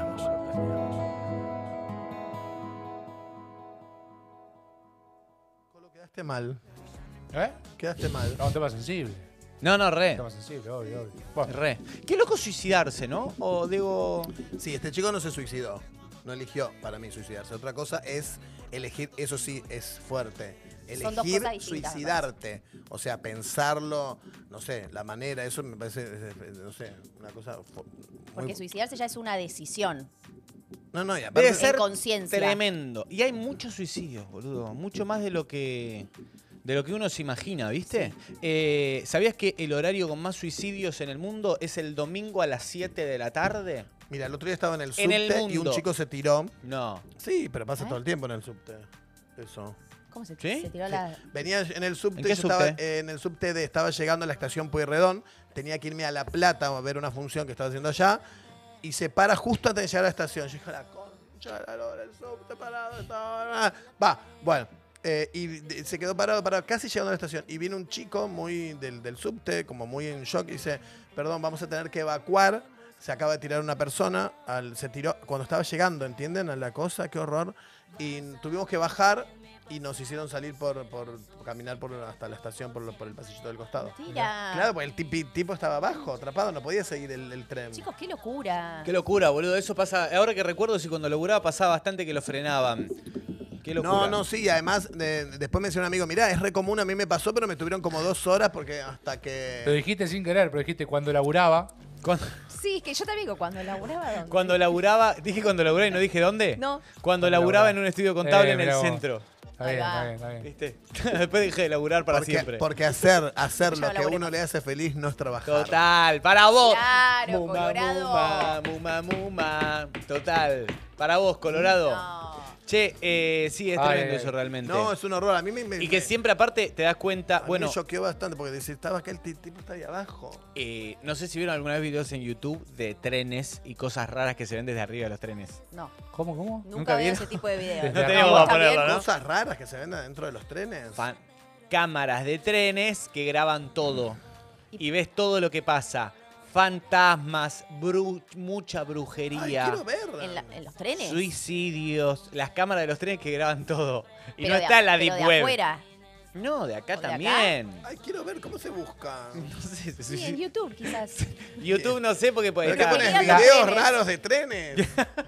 Colo, quedaste mal. ¿Eh? Quedaste mal. No, un tema sensible. No, no, re. Un tema sensible, obvio, obvio. Bueno, Re. Qué loco suicidarse, ¿no? O digo... Sí, este chico no se suicidó. No eligió para mí suicidarse. Otra cosa es elegir, eso sí es fuerte. Son dos Elegir cosas distintas, me suicidarte. O sea, pensarlo, no sé, la manera, eso me parece, eh, eh, no sé, una cosa... fu- muy- Porque suicidarse ya es una decisión. No, no, y aparte... Debe ser conciencia. tremendo. Y hay muchos suicidios, boludo. Mucho más de lo que de lo que uno se imagina, ¿viste? Eh, ¿Sabías que el horario con más suicidios en el mundo es el domingo a las siete de la tarde? Mira, el otro día estaba en el En el subte y un mundo. chico se tiró. No. Sí, pero pasa ¿Eh? todo el tiempo en el subte. Eso. ¿Cómo se, ¿Sí? se tiró la...? Venía en el subte, ¿En qué yo estaba subte? eh, en el subte de, estaba llegando a la estación Pueyrredón, tenía que irme a La Plata a ver una función que estaba haciendo allá, y se para justo antes de llegar a la estación. Yo dije, la concha de la lora, el subte parado, estaba... Va, bueno, eh, y de- se quedó parado, parado, casi llegando a la estación, y viene un chico muy del, del subte, como muy en shock, y dice, perdón, vamos a tener que evacuar. Se acaba de tirar una persona, al, se tiró cuando estaba llegando, ¿entienden? A la cosa, qué horror. Y tuvimos que bajar y nos hicieron salir por, por caminar por, hasta la estación por, lo- por el pasillito del costado. Tira. Claro, porque el tipi- tipo estaba abajo, atrapado, no podía seguir el, el tren. Chicos, qué locura. Qué locura, boludo. Eso pasa. Ahora que recuerdo, si cuando laburaba pasaba bastante que lo frenaban. Qué locura. No, no, sí, además, de- después me decía un amigo, mirá, es re común, a mí me pasó, pero me tuvieron como dos horas porque hasta lo que... dijiste sin querer, pero dijiste cuando laburaba. Cuando, Sí, es que yo también digo, cuando laburaba, ¿dónde? cuando laburaba, dije cuando laburaba y no dije dónde. No. Cuando Cuando laburaba laburaba. en un estudio contable Eh, en el mirá vos. centro. Está Ahí bien, va. está bien, está bien. ¿Viste? Después dejé de laburar para porque, siempre. porque hacer, hacer Yo lo que laburé uno más. le hace feliz no es trabajar. Total, para vos. Claro, Muma, Colorado. Muma, muma, muma. Total. Para vos, Colorado. No. Che, eh, sí, es Ay, tremendo ay, eso ay. realmente. No, es un horror. A mí me... me- Y que me- siempre aparte te das cuenta, a mí bueno, me choqueó bastante porque decía, estaba acá, el ti- tipo está ahí abajo. eh, no sé si vieron alguna vez videos en YouTube de trenes y cosas raras que se ven desde arriba de los trenes. No, ¿Cómo, cómo? nunca, ¿Nunca veo vieron? ese tipo de videos. No teníamos teníamos ¿Vos para también? ponerlo, ¿no? Cosas raras que se ven adentro de los trenes. Fan- cámaras de trenes que graban todo. Y ves todo lo que pasa. Fantasmas, bru- mucha Ay, brujería. quiero verla. ¿En, la- en los trenes? Suicidios, las cámaras de los trenes que graban todo. Y Pero no de está a- en la pero Deep de Web. afuera. No, de acá ¿O de acá? también. Ay, quiero ver cómo se busca. No sé, se Sí, en suicid- YouTube quizás. YouTube no sé porque puede ¿Pero qué estar. pones? Videos Videos trenes. raros de trenes.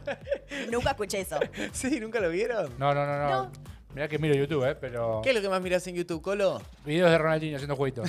Nunca escuché eso. Sí, ¿nunca lo vieron? No, no, no, no. No. Mirá que miro YouTube, ¿eh? Pero. ¿Qué es lo que más mirás en YouTube, Colo? Videos de Ronaldinho haciendo jueguitos.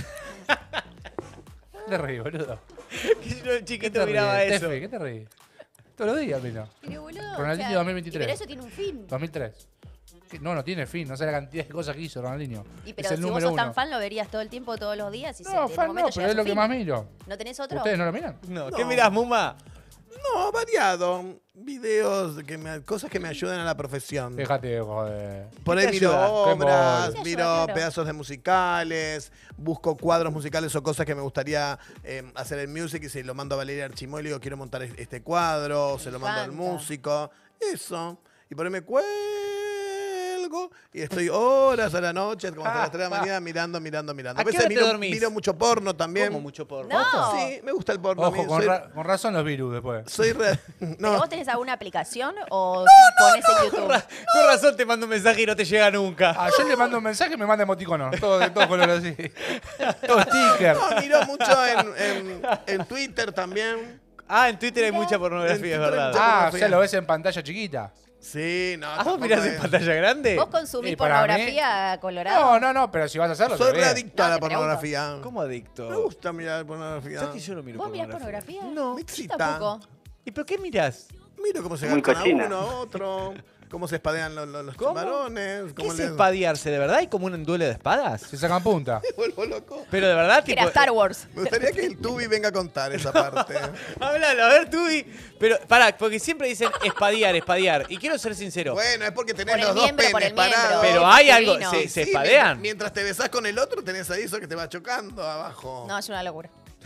¿Qué te reí, boludo? Que yo de ¿Qué chiquito te miraba reí, eso. Tefi? ¿Qué te reí? Todos los días, miro. Pero boludo. Ronaldinho o sea, dos mil veintitrés. Pero eso tiene un fin. dos mil tres. que no, no tiene fin. No sé la cantidad de cosas que hizo Ronaldinho. Y pero es el si vos número sos tan uno. fan, lo verías todo el tiempo, todos los días. Y se- No, en fan un no, momento pero llega es a lo su que fin. más miro. ¿No tenés otro? ¿Ustedes no lo miran? No, No. ¿qué mirás, Muma? No, variado. Videos, que me, cosas que me ayudan a la profesión. Fíjate, joder. Por ¿Qué ahí te miro ayuda? Qué obras, mole. miro Te ayuda, claro. pedazos de musicales, busco cuadros musicales o cosas que me gustaría eh, hacer en music y se lo mando a Valeria Archimó y le digo, quiero montar es- este cuadro, o se lo mando al encanta. músico. Eso. Y por ahí me cuelgo y estoy horas a la noche, como hasta las tres de la mañana, mirando, mirando, mirando. ¿A qué veces hora te miro, dormís? miro mucho porno también. Como mucho porno. No. Sí, me gusta el porno. a mí. Ojo, con, soy, ra- con razón los virus después. soy re- ¿Pero No, vos tenés alguna aplicación o pones en Con, YouTube? ra- con razón te mando un mensaje y no te llega nunca. Ah, yo le mando un mensaje y me manda emoticonos. Todo de todo color así. Todo sticker. no, miro mucho en, en, en Twitter también. Ah, en Twitter hay mucha pornografía, En es Twitter hay verdad. mucha- Ah, o pornografía. sea, lo ves en pantalla chiquita. Sí, no. ¿Ah, vos tampoco mirás es- en pantalla grande? ¿Vos consumís Y para pornografía colorada? No, no, no, pero si vas a hacerlo, Soy te ves. readicto a No, la te pregunto. pornografía. ¿Cómo adicto? Me gusta mirar pornografía. ¿Sabes que yo no miro ¿Vos mirás pornografía? pornografía? No. Me Yo excita. tampoco. ¿Y por qué mirás? Miro cómo se Muy gastan a cochina. uno, a otro, cómo se espadean los, los, los ¿Cómo? varones. ¿Qué Cómo es les- espadearse? ¿De verdad hay como un duelo de espadas? Se sacan punta. Me vuelvo loco. Pero de verdad, tipo... Era Star Wars. Me gustaría que el Tubi venga a contar esa parte. Háblalo, a ver, tú. Pero, pará, porque siempre dicen espadear, espadear. Y quiero ser sincero. Bueno, es porque tenés Por el los dos miembro, por penes el miembro. parados. Pero hay algo, masculino. se, se Sí, espadean. Mientras, mientras te besás con el otro, tenés ahí eso que te va chocando abajo. No, es una locura.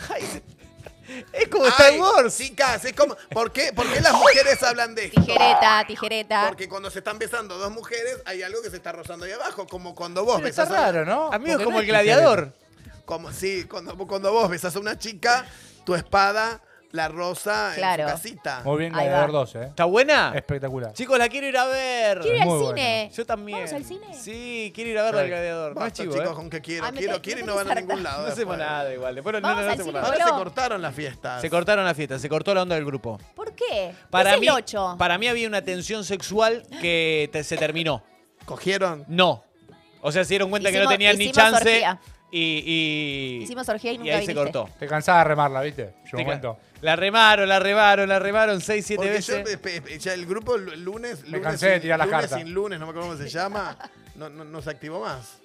Es como Star Ay, Wars. chicas, es como. ¿Por qué, ¿Por qué las mujeres hablan de esto? Tijereta, tijereta. Porque cuando se están besando dos mujeres, hay algo que se está rozando ahí abajo, como cuando vos Pero está besás a- raro, ¿no? Amigos, Porque como no el es gladiador. Como, sí, cuando, cuando vos besás a una chica, tu espada la rosa Claro. en su casita. Muy bien, Ahí Gladiador va. dos, ¿eh? ¿Está buena? Espectacular. Chicos, la quiero ir a ver. Quiero ir al Muy cine. Yo también. ¿Vamos al cine? Sí, quiero ir a ver al Sí. gladiador. No es Basta, chivo, chicos, ¿eh? con que quiero, Ay, me quiero, te- quiero y me no van a tenés ningún harta. lado. No hacemos después. nada igual. Después no, no, Vamos no al hacemos cine, nada. Ahora se Solo- cortaron las fiestas. Se cortaron la fiesta, se cortó la onda del grupo. ¿Por qué? Para ¿Qué es mí, el ocho? para mí había una tensión sexual que te- se terminó. ¿Cogieron? No. O sea, se dieron cuenta que no Hicimos- tenían ni hicimos chance. orgía. Y, y. Hicimos orgía y y nunca ahí se viniste. cortó. Te cansaba de remarla, ¿viste? Llegó Te un ca- momento. La remaron, la remaron, la remaron seis, siete Porque yo, veces. eh, pe- pe- ya el grupo el lunes, lunes, cansé de sin- tirar las lunes cartas. sin lunes, no me acuerdo cómo se llama, no, no, no se activó más.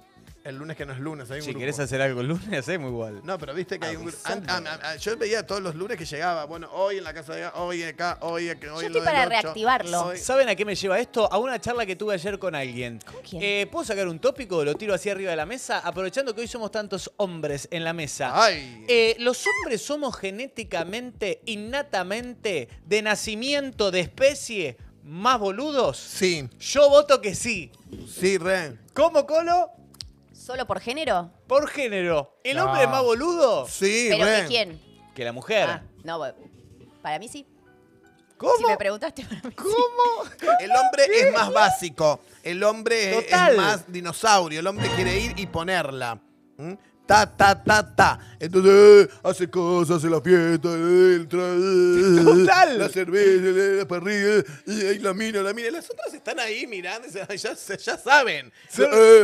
El lunes que no es lunes, hay un Si grupo. querés hacer algo el lunes, hacemos igual. No, pero viste que hay un grupo. Avisando. Yo veía todos los lunes que llegaba. Bueno, hoy en la casa de hoy acá, hoy acá, hoy Yo en lo estoy del para ocho, reactivarlo. hoy- ¿Saben a qué me lleva esto? A una charla que tuve ayer con alguien. ¿Con quién? Eh, ¿Puedo sacar un tópico? Lo tiro así arriba de la mesa, aprovechando que hoy somos tantos hombres en la mesa. Ay. Eh, ¿Los hombres somos genéticamente, innatamente, de nacimiento, de especie, más boludos? Sí, Yo voto que sí. sí, re. ¿Cómo, Colo? ¿Solo por género? Por género. ¿El No. hombre es más boludo? Sí, ¿Pero re. de quién? Que la mujer. Ah, no, bueno, para mí sí. ¿Cómo? Si me preguntaste, para mí sí. ¿Cómo? El hombre es más básico. El hombre es- Total. es más dinosaurio. El hombre quiere ir y ponerla. ¿Mm? Ta, ta, ta, ta. Entonces, eh, hace cosas, hace la fiesta, eh, el tra- Total. la cerveza, eh, la parrilla, y ahí la mina, la mina. Las otras están ahí mirando, y se- ya, se- ya saben. Sí. Eh, eh,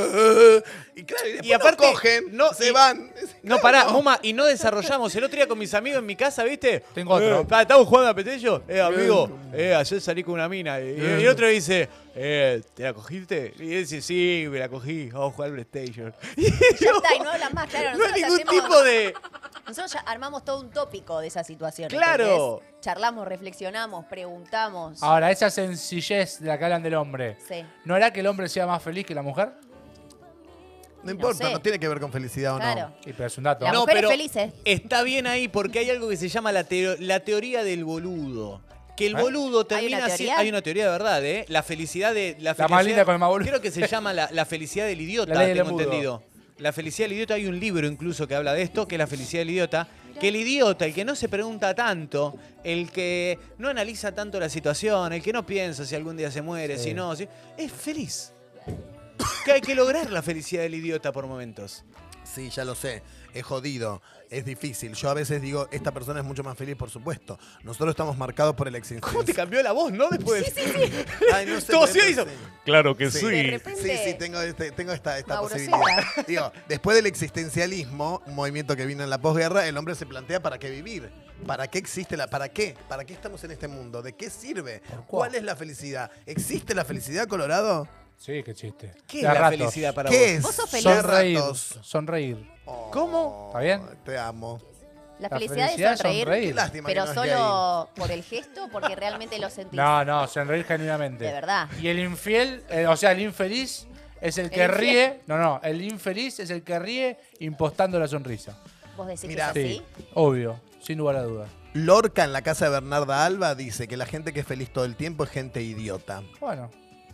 eh, y claro, y después Y aparte, no cogen, no, se y- van. No, pará, Moma, y no desarrollamos. El otro día con mis amigos en mi casa, ¿viste? Tengo otro. Eh, pa, estamos jugando a Petello. Eh, amigo, eh, ayer salí con una mina. Y, y otro dice, eh, ¿te la cogiste? Y él dice, sí, me la cogí. Vamos a jugar al PlayStation. Y Ya yo, está, y no hablan más, claro. no hay Nosotros ningún hacemos- tipo de... Nosotros ya armamos todo un tópico de esa situación. Claro. ¿entendés? Charlamos, reflexionamos, preguntamos. Ahora, esa sencillez de la que hablan del hombre, Sí. ¿no hará que el hombre sea más feliz que la mujer? No importa, sé. no tiene que ver con felicidad o Claro. no. Y pero es un dato. La No, mujer pero es feliz, ¿eh? está bien ahí porque hay algo que se llama la, teo- la teoría del boludo. Que el ¿Eh? boludo ¿Hay termina una así. teoría? Hay una teoría de verdad, ¿eh? La felicidad de. La, La felicidad, más linda con el más boludo. Creo que se llama la, la felicidad del idiota, La ley del tengo embudo. entendido. La felicidad del idiota, hay un libro incluso que habla de esto, que es la felicidad del idiota. Que el idiota, el que no se pregunta tanto, el que no analiza tanto la situación, el que no piensa si algún día se muere, Sí. si no, si- es feliz. Que hay que lograr la felicidad del idiota por momentos. Sí, ya lo sé. Es jodido. Es difícil. Yo a veces digo, esta persona es mucho más feliz, por supuesto. Nosotros estamos marcados por el existencialismo. ¿Cómo te cambió la voz, no? Después. Sí, sí, sí. Ay, no sé. Tosió pero hizo. sí. Claro que Sí. sí. De repente. Sí, sí, tengo, este- tengo esta, esta Maurocita. posibilidad. Digo, después del existencialismo, un movimiento que vino en la posguerra, el hombre se plantea para qué vivir. ¿Para qué existe la? ¿Para qué? ¿Para qué estamos en este mundo? ¿De qué sirve? ¿Cuál es la felicidad? ¿Existe la felicidad, Colorado? Sí, qué chiste. ¿Qué De es la ratos. felicidad para ¿Qué es? ¿Vos sos feliz? De Sonreír. ratos. Sonreír. Oh, ¿Cómo? ¿Está bien? Te amo. La La felicidad, felicidad es sonreír, sonreír. Qué lástima pero que no es solo por el gesto, porque realmente lo sentís. No, no, sonreír genuinamente. De verdad. Y el infiel, eh, o sea, el infeliz es el que ¿El infiel? ríe. No, no, el infeliz es el que ríe impostando la sonrisa. Vos decís Mirá. que es Sí, así. obvio, sin lugar a dudas. Lorca en la casa de Bernarda Alba dice que la gente que es feliz todo el tiempo es gente idiota. Bueno,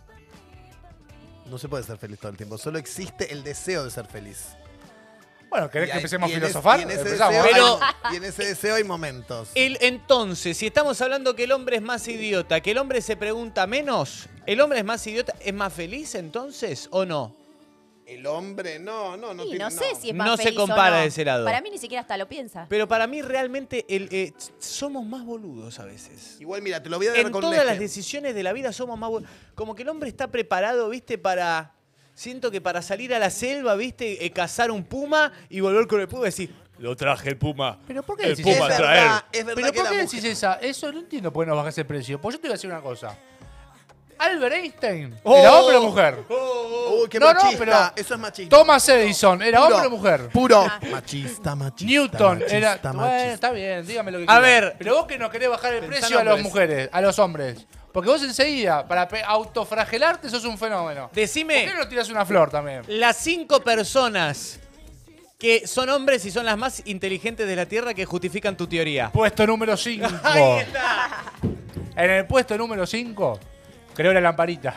No se puede ser feliz todo el tiempo, solo existe el deseo de ser feliz. bueno, ¿querés Y que hay- empecemos y a en es- filosofar? y en ese Empezamos. deseo Pero- hay- y en ese deseo hay momentos. El, entonces, si estamos hablando que el hombre es más idiota, que el hombre se pregunta menos, ¿el hombre es más idiota, es más feliz entonces o no? El hombre, no, no, no Y tiene. no sé si es más No se feliz o compara no. de ese lado. Para mí ni siquiera hasta lo piensa. Pero para mí realmente el, eh, somos más boludos a veces. Igual, mira, te lo voy a dar En con un todas las ejemplo. decisiones de la vida somos más boludos. Como que el hombre está preparado, viste, para... Siento que para salir a la selva, viste, eh, cazar un puma y volver con el puma y decir, lo traje el puma. ¿Pero por qué el decís puma eso? a Es traer? verdad, es verdad ¿Pero que por la qué mujer- decís esa? Eso no entiendo por qué no bajás el precio. Pues yo te voy a decir una cosa. Albert Einstein, Oh. ¿era hombre o mujer? Uy, qué No, no, machista. pero- Eso es machista. Thomas Edison, ¿era Puro- hombre o mujer? Puro. Machista, machista. Newton, machista, era... machista. Bueno, está bien, dígame lo que A quiera. ver. Pero vos que no querés bajar el Pensá precio en a las hombres. mujeres, a los hombres. Porque vos enseguida, para pe- autofragelarte, sos un fenómeno. Decime- ¿Por qué no tirás una flor también? Las cinco personas que son hombres y son las más inteligentes de la Tierra que justifican tu teoría. Puesto número cinco. Ahí está. En el puesto número cinco, creó la lamparita.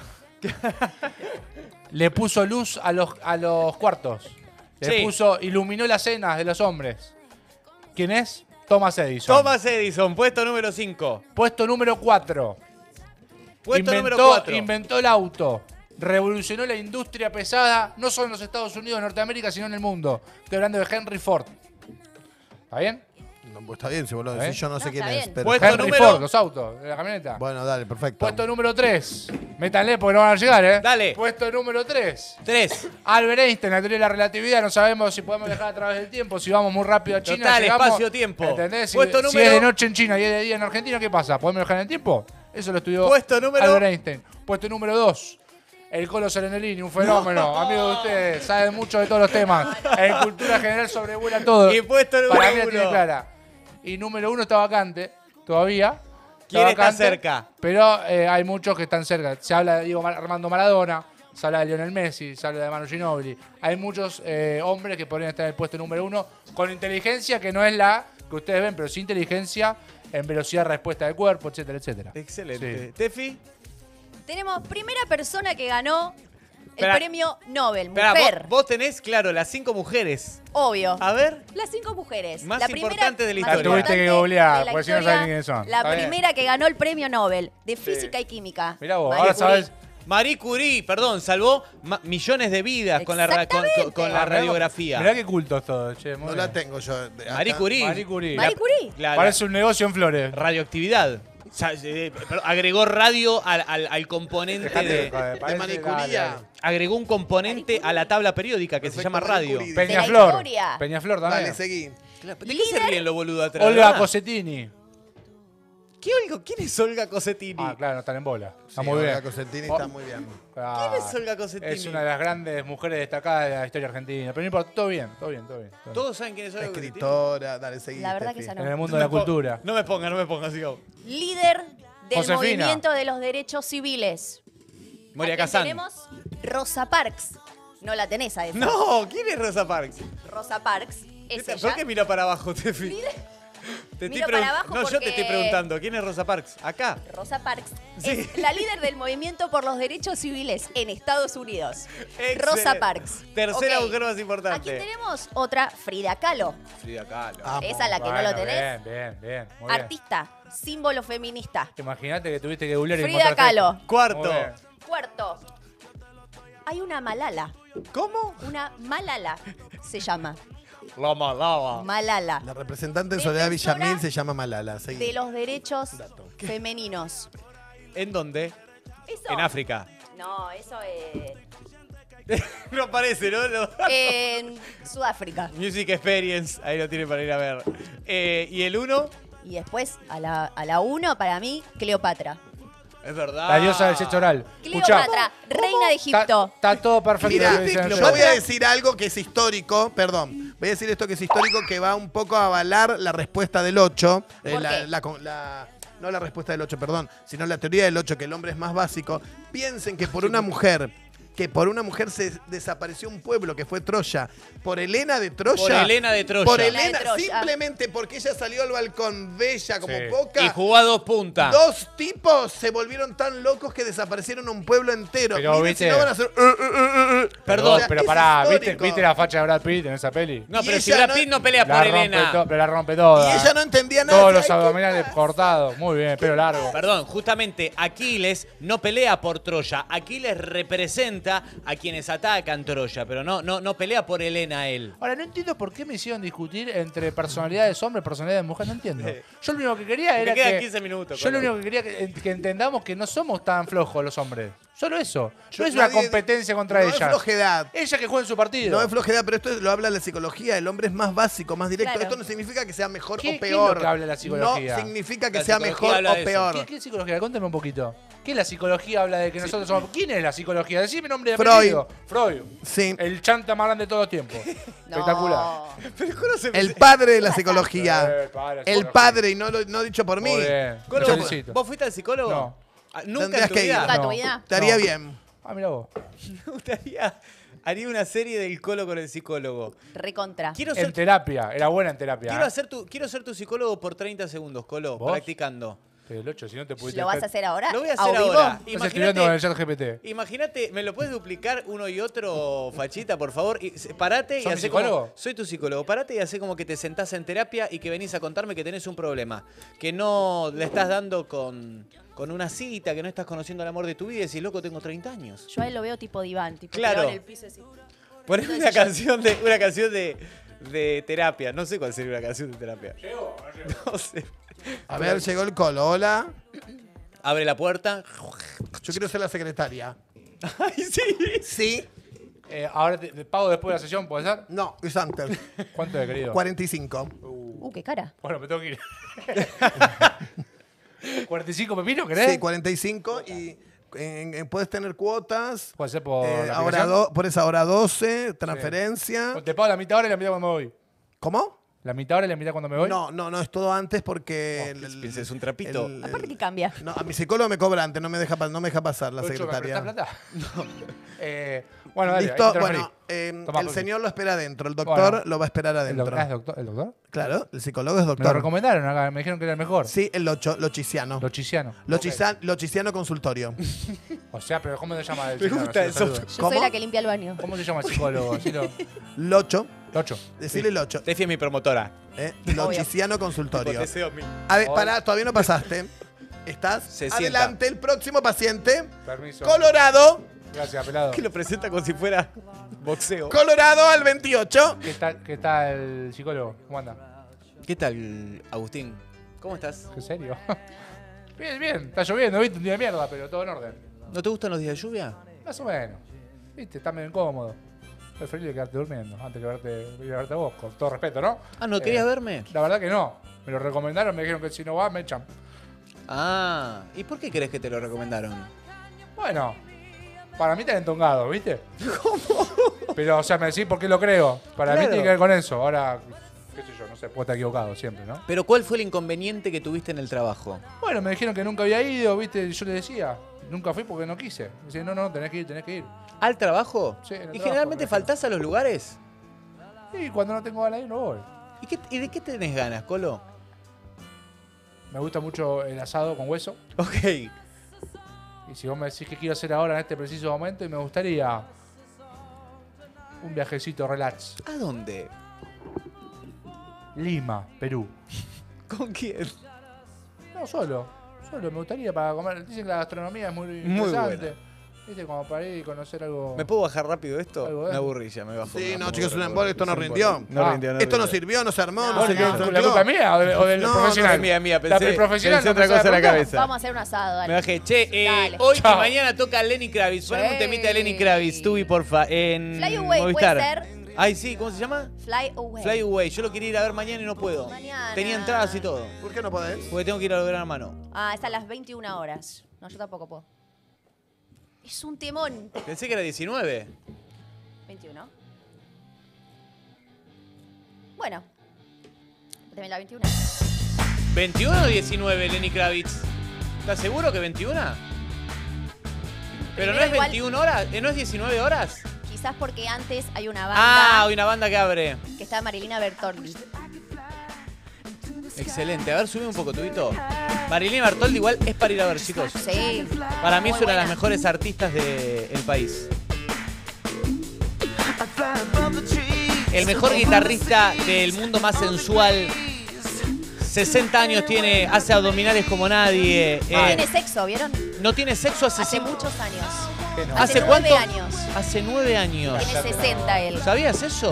Le puso luz a los, a los cuartos. Le Sí. puso, iluminó las cenas de los hombres. ¿Quién es? Thomas Edison. Thomas Edison, puesto número cinco. Puesto número cuatro. Puesto inventó, número cuatro. inventó el auto. Revolucionó la industria pesada, no solo en los Estados Unidos, Norteamérica, sino en el mundo. Estoy hablando de Henry Ford. ¿Está bien? No, pues está bien, si vos lo ¿Eh? decís, yo no sé No, quién está es. bien. Pero... Puesto Henry número- Ford, los autos, de la camioneta. Bueno, dale, perfecto. Puesto número tres. Métanle porque no van a llegar, ¿eh? Dale. Puesto número tres. Tres. Albert Einstein, la teoría de la relatividad, no sabemos si podemos viajar a través del tiempo, si vamos muy rápido a China. Total, llegamos, espacio-tiempo. ¿Entendés? Si, Puesto si número- es de noche en China y es de día en Argentina, ¿qué pasa? ¿Podemos viajar en el tiempo? Eso lo estudió Puesto número- Albert Einstein. Puesto número dos. El Colo Serenellini, un fenómeno. Amigo de ustedes, sabe mucho de todos los temas. En cultura general sobrevuela todo. Y puesto Para número mí la tiene uno. clara. Y número uno está vacante, todavía. ¿Quién está vacante, cerca? Pero eh, hay muchos que están cerca. Se habla de Diego Mar- Armando Maradona, se habla de Lionel Messi, se habla de Manu Ginóbili. Hay muchos eh, hombres que podrían estar en el puesto número uno con inteligencia que no es la que ustedes ven, pero sí inteligencia en velocidad de respuesta del cuerpo, etcétera, etcétera. Excelente. Sí. Tefi. Tenemos primera persona que ganó el Espera. premio Nobel, Esperá, mujer. vos, vos tenés, claro, las cinco mujeres. Obvio. A ver. Las cinco mujeres. Más la primera, importante de la más historia. La tuviste que importante googlear, de la porque si no historia, saben quiénes son. La Está bien. primera que ganó el premio Nobel de Física y Química. Mirá vos, Marie ahora Curie. sabes. Marie Curie, perdón, salvó ma- millones de vidas con la, ra- con, con- con la Ah, mirá- radiografía. Mirá qué cultos todos, che. muy No bien. la tengo yo. de- Marie acá. Curie. Marie Curie. Marie Curie. La- la- Parece un negocio en Flores. radioactividad. O sea, eh, perdón, agregó radio al, al- al componente Dejate de... de joder, parece- Marie dale, Curie. dale. Agregó un componente a la tabla periódica que se Perfecto, llama Marie radio. Curie. Peñaflor. historia. Peñaflor también. Dale, seguí. Claro, ¿de qué se ríen los boludos atrás? Olga verdad? Cosetini. ¿Qué Olga? ¿Quién es Olga Cosetini? Ah, claro, no están en bola. Está Sí, muy Olga bien. Cosentini Oh. está muy bien. Ah, ¿Quién es Olga Cosetini? Es una de las grandes mujeres destacadas de la historia argentina. Pero no importa, todo bien, todo bien, todo bien. todo bien. ¿Todos saben quién es Olga Cosetini? Escritora, dale, seguí. La verdad Tefi. que esa no. En el mundo No de la me pon- cultura. No me ponga, no me ponga, sigamos. Líder del Josefina. movimiento de los derechos civiles. Moria ¿A quién Kazan. tenemos? Rosa Parks. No la tenés a esa. No, ¿quién es Rosa Parks? Rosa Parks es ¿Por ella. qué mira para abajo, Tefi? Te Miro pregun- para abajo No, yo te porque- estoy preguntando. ¿Quién es Rosa Parks? Acá. Rosa Parks Sí. es la líder del movimiento por los derechos civiles en Estados Unidos. Excelente. Rosa Parks. Tercera Ok. mujer más importante. Aquí tenemos otra Frida Kahlo. Frida Kahlo. Amo. Esa la que no Bueno, lo tenés. Bien, bien, bien. Muy bien. Artista, símbolo feminista. Imagínate que tuviste que googlear y Frida encontraste Kahlo. esto. Cuarto. Muy bien. Cuarto, hay una Malala. ¿Cómo? Una Malala se llama. La Malala. Malala. La representante en Soledad Defensora Villamil se llama Malala. Seguí. De los derechos femeninos. ¿En dónde? Eso. En África. No, eso es. No aparece, ¿no? No. En Sudáfrica. Music Experience, ahí lo tiene para ir a ver. Eh, ¿Y el uno? Y después, a la, a la uno, para mí, Cleopatra. Es verdad. La diosa del sexo oral. Escuchá, Cleopatra, reina de Egipto. Está todo perfecto. Mira, lo que dicen yo ustedes. voy a decir algo que es histórico, perdón, voy a decir esto que es histórico que va un poco a avalar la respuesta del ocho. eh, ¿Por la- qué? la- la- no la respuesta del ocho, perdón, sino la teoría del ocho, que el hombre es más básico. Piensen que por una mujer, que por una mujer se desapareció un pueblo que fue Troya, por Helena de Troya. Por Helena de Troya. Por Helena de Helena, Troya. simplemente porque ella salió al balcón bella como Sí. poca. Y jugó a dos puntas. Dos tipos se volvieron tan locos que desaparecieron un pueblo entero. Pero, Miren ¿viste? si no van a hacer. uh, uh, uh, uh. Perdón, O sea, pero es pará, ¿viste, histórico. ¿viste la facha de Brad Pitt en esa peli? No, Y pero si ella Brad no- Pitt no pelea la por rompe Helena. to- pero la rompe toda. Y ella no entendía nada. Todos los Ay, ¿qué abdominales pasa? cortados. Muy bien, pelo largo. Perdón, justamente Aquiles no pelea por Troya. Aquiles representa a quienes atacan Troya, pero no, no, no pelea por Helena él. Ahora, no entiendo por qué me hicieron discutir entre personalidades hombres y personalidades mujeres. No entiendo. Yo lo único que quería era quedan que... quince minutos, Yo lo Colo. único que quería que, que entendamos que no somos tan flojos los hombres. Solo eso. Yo- No es una nadie- competencia contra no ella. es flojedad. Ella que juega en su partido. No es flojedad, pero esto lo habla la psicología. El hombre es más básico, más directo. Claro. Esto no significa que sea mejor ¿Qué- o qué es peor. lo que habla la psicología? No significa que La sea psicología mejor habla o de eso. peor. ¿Qué, qué psicología? Cuéntame un poquito. ¿Qué es la psicología habla de que nosotros somos... ¿Quién es la psicología? Decime nombre de Freud. apellido. Freud. Sí. El chanta más grande de todos los tiempos. Espectacular. No. Pero Colo se El padre de la Eh, psicología. padre, El psicología. padre, y no, lo, no dicho por mí. Muy bien. Colo, Te ¿vos, felicito. vos fuiste al psicólogo? No. Ah, ¿Nunca Tendrías en tu que ir. vida? ¿Nunca en tu No. vida? Te haría No. bien. Ah, mira vos. Me gustaría... Haría una serie del Colo con el psicólogo. Recontra. Quiero En ser, terapia. Era buena en terapia. quiero ¿eh? hacer tu, quiero ser tu psicólogo por treinta segundos, Colo, ¿Vos? practicando. El ocho, si no te pudiste... ¿Lo vas a hacer ahora? Lo voy a ¿A hacer vivo? ahora. Estás estudiando con el chat G P T. Imagínate, ¿me lo puedes duplicar uno y otro, Fachita, por favor? Y, se- parate y ¿Sos mi hacé como... psicólogo? Soy tu psicólogo. Parate y hacé como que te sentás en terapia y que venís a contarme que tenés un problema. Que no le estás dando con, con una cita, que no estás conociendo el amor de tu vida y decís, loco, tengo treinta años. Yo a él lo veo tipo diván, tipo Claro. tirado en el piso así. Poneme una canción de una canción de, de terapia. No sé cuál sería una canción de terapia. No sé. A ver, llegó el colo. Hola. Abre la puerta. Yo quiero ser la secretaria. Ay, sí. Sí. Eh, ahora te, te pago después de la sesión, ¿puede ser? No, es antes. ¿Cuánto he querido? cuarenta y cinco. Uh, qué cara. Bueno, me tengo que ir. ¿cuarenta y cinco pepinos querés? Sí, cuarenta y cinco. Y en- en- puedes tener cuotas. Puede ser por Eh, la ahora aplicación. do- por esa hora doce, transferencia. Te pago la mitad ahora y la mitad cuando me voy. ¿Cómo? ¿La mitad ahora y la mitad cuando me voy? No, no, no, es todo antes porque... Oh, el- el- piensa, es un trapito. el- Aparte que cambia. No, a mi psicólogo me cobra antes, no me deja, pa- no me deja pasar la Ocho, ¿me secretaria. prestás plata? No. Eh, bueno, dale, ahí Listo, te transferí. bueno, eh, Tomá, el Pepe. señor lo espera adentro, el doctor Bueno. lo va a esperar ¿El, adentro. doc- ah, ¿es doctor? ¿El doctor? Claro, el psicólogo es Me lo doctor. recomendaron acá, me dijeron que era el mejor. Sí, el locho, lochiciano. Lochiciano. Lochisa- Lochiciano consultorio. O sea, pero ¿cómo se llama el Me psicólogo? gusta Si lo eso. saludo. Yo ¿Cómo? soy la que limpia el baño. ¿Cómo se llama el psicólogo? Decilo. Locho, Locho. decirle locho. Tefi es mi promotora. Eh, Lochiciano consultorio. Deseo mil. A ver, Hoy- pará, todavía no pasaste. ¿Estás? Se sienta. Adelante, el próximo paciente. Permiso. Colorado. Gracias, pelado. Que lo presenta como si fuera boxeo. Colorado al veintiocho. ¿Qué tal, ¿Qué tal el psicólogo? ¿Cómo anda? ¿Qué tal, Agustín? ¿Cómo estás? ¿En serio? Bien, bien. Está lloviendo, ¿viste? Un día de mierda, pero todo en orden. ¿No te gustan los días de lluvia? Más o menos. ¿Viste? Está medio incómodo. Preferible quedarte durmiendo antes que verte, ir a verte a vos, con todo respeto, ¿no? Ah, ¿no Eh, querías verme? La verdad que no. Me lo recomendaron, me dijeron que si no vas me echan. Ah, ¿y por qué crees que te lo recomendaron? Bueno, para mí está entongado, ¿viste? ¿Cómo? Pero, o sea, me decís por qué lo creo. Para mí Claro. tiene que ver con eso. Ahora, qué sé yo, no sé, puedo estar equivocado siempre, ¿no? Pero ¿cuál fue el inconveniente que tuviste en el trabajo? Bueno, me dijeron que nunca había ido, ¿viste? Y yo les decía, nunca fui porque no quise. Me decían, no, no, tenés que ir, tenés que ir. ¿Al trabajo? Sí, en el ¿Y trabajo, generalmente me faltás a los lugares? Y cuando no tengo ganas de ir, no voy. ¿Y, qué- y de qué tenés ganas, Colo? Me gusta mucho el asado con hueso. Ok. Y si vos me decís qué quiero hacer ahora en este preciso momento, y me gustaría un viajecito relax. ¿A dónde? Lima, Perú. ¿Con quién? No, solo. Solo, me gustaría para comer. Dicen que la gastronomía es muy, Muy interesante. Viste, como para ir y conocer algo. ¿Me puedo bajar rápido esto? Algo, ¿eh? Me aburrí ya, me bajo. Sí, me no, bajo, chicos, me un bajo, embole, me esto no bajo. rindió. No Ah. rindió, no Esto no rindió. sirvió, no se armó, no, No, se no, quedó no. ¿La tranquilo. culpa mía o, de- o del No, profesional? no es mía, mía, La pensé- profesional pensé no otra pensaba cosa en la preguntar. cabeza. Vamos a hacer un asado, dale. Me bajé. Che, eh, Dale. hoy y Chao. mañana toca Lenny Kravitz. Poneme un Sí. temita de Lenny Kravitz, Tubi, porfa, en Fly Away, Movistar. ¿puede ser? Ay, sí, ¿cómo se llama? Fly Away. Fly Away. Yo lo quería ir a ver mañana y no puedo. Mañana. Tenía entradas y todo. ¿Por qué no podés? Porque tengo que ir a ver a mano. Ah, es a las veintiuna horas. No, yo tampoco puedo. Es un temón. Pensé que era diecinueve. veintiuno. Bueno. También la veintiuna. ¿veintiuno o diecinueve, Lenny Kravitz? ¿Estás seguro que veintiuno? Pero no Primero es igual- veintiuna horas, ¿eh, ¿no es diecinueve horas? Quizás porque antes hay una banda Ah, hay una banda que abre. que está Marilina Bertoldi. Excelente. A ver, sube un poco, Tubito. Marilina Bertoldi igual es para ir a ver, chicos. Sí. Para mí es Muy una de las buena. mejores artistas del país. El mejor guitarrista del mundo más sensual. sesenta años tiene, hace abdominales como nadie. eh, Tiene sexo, ¿vieron? no tiene sexo hace, Hace cinco- muchos años. ¿Qué no? ¿Hace Hace cuánto? nueve años. Hace nueve años. Tiene sesenta él. ¿Sabías eso?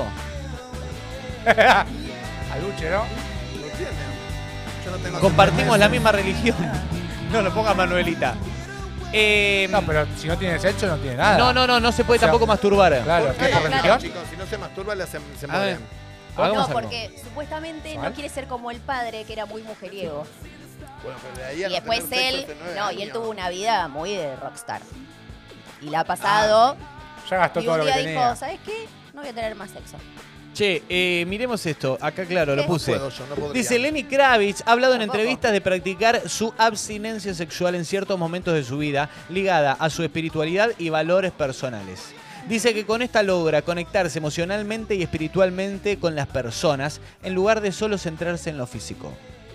Aluche, ¿no? ¿Lo tiene? Yo no tengo Compartimos la misma religión. No lo ponga Manuelita. Eh, No, pero si no tiene sexo, no tiene nada. no, no, no, no se puede O sea, tampoco masturbar. Claro, ¿Por ¿qué qué? por Claro, religión? Chicos, si no se masturba, le hacen- se A ver, mueren. hagamos No, algo. porque supuestamente ¿Cuál? no quiere ser como el padre, que era muy mujeriego. Bueno, pero de ahí a Y no después tener sexo él, hace nueve no, y él años. tuvo una vida muy de rockstar. Y la ha pasado. Ya gastó y todo un lo que día tenía. dijo, ¿sabes qué? No voy a tener más sexo. Che, eh, miremos esto. Acá, claro, lo ¿Qué? puse. No puedo yo, no podría. Dice Lenny Kravitz ha hablado en Tampoco. entrevistas de practicar su abstinencia sexual en ciertos momentos de su vida, ligada a su espiritualidad y valores personales. Dice que con esta logra conectarse emocionalmente y espiritualmente con las personas, en lugar de solo centrarse en lo físico.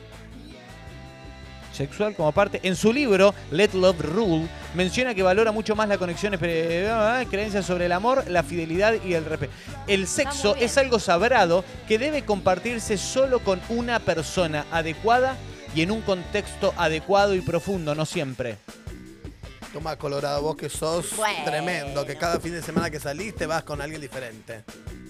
Sexual como parte. En su libro, Let Love Rule, menciona que valora mucho más la conexión, eh, creencias sobre el amor, la fidelidad y el respeto. El sexo muy bien. es algo sagrado que debe compartirse solo con una persona adecuada y en un contexto adecuado y profundo, no siempre. Toma, Colorado, vos que sos Bueno. tremendo, que cada fin de semana que saliste vas con alguien diferente.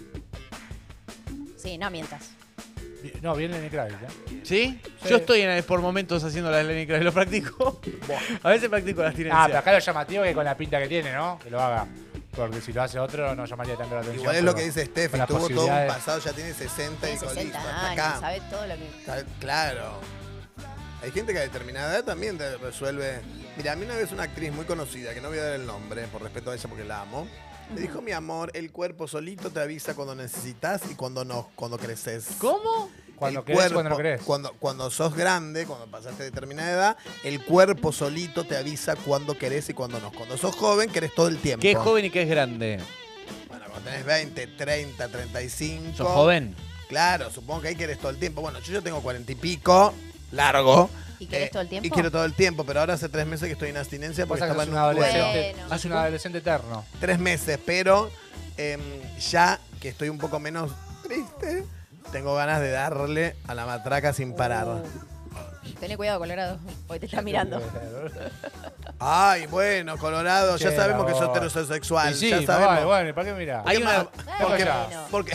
Sí, no mientas. No, viene Lenny Kravitz, ¿eh? ¿Sí? Sí. Yo estoy en, por momentos haciendo las Lenny Kravitz, lo practico. A veces practico las Ah, pero tirencias. acá lo llamativo es que con la pinta que tiene, ¿no? Que lo haga. Porque si lo hace otro no llamaría tanto la atención. Igual es lo que pero dice Steffi, con las tuvo todo un posibilidades- pasado, ya tiene sesenta y Tiene con listo, sesenta hasta años, acá. ¿sabes todo lo que...? Está- Claro. Hay gente que a determinada edad también te resuelve. Mira, a mí una vez una actriz muy conocida, que no voy a dar el nombre, por respeto a ella porque la amo, me dijo, mi amor, el cuerpo solito te avisa cuando necesitas y cuando no, cuando creces. ¿Cómo? Cuando El querés, cuando no querés. Cuando, cuando sos grande, cuando pasaste determinada edad, el cuerpo solito te avisa cuando querés y cuando no. Cuando sos joven, querés todo el tiempo. ¿Qué es joven y qué es grande? Bueno, cuando tenés veinte, treinta, treinta y cinco. ¿Sos joven? Claro, supongo que ahí querés todo el tiempo. Bueno, yo ya tengo cuarenta y pico, largo. ¿Y querés todo el tiempo? Y quiero todo el tiempo, pero ahora hace tres meses que estoy en abstinencia porque Pasa que estaba sos en un un duelo. adolescente. Bueno. Sos un adolescente eterno. Tres meses, pero em, ya que estoy un poco menos triste, tengo ganas de darle a la matraca sin parar. Uh, Tené cuidado, Colorado. Hoy te está mirando. Ay, bueno, Colorado, ya Che, sabemos que la sos voz. heterosexual. Y sí, ya no sabemos. vale, bueno, ¿y para qué mirá? Hay ¿Qué una- más? Porque, Bueno. porque,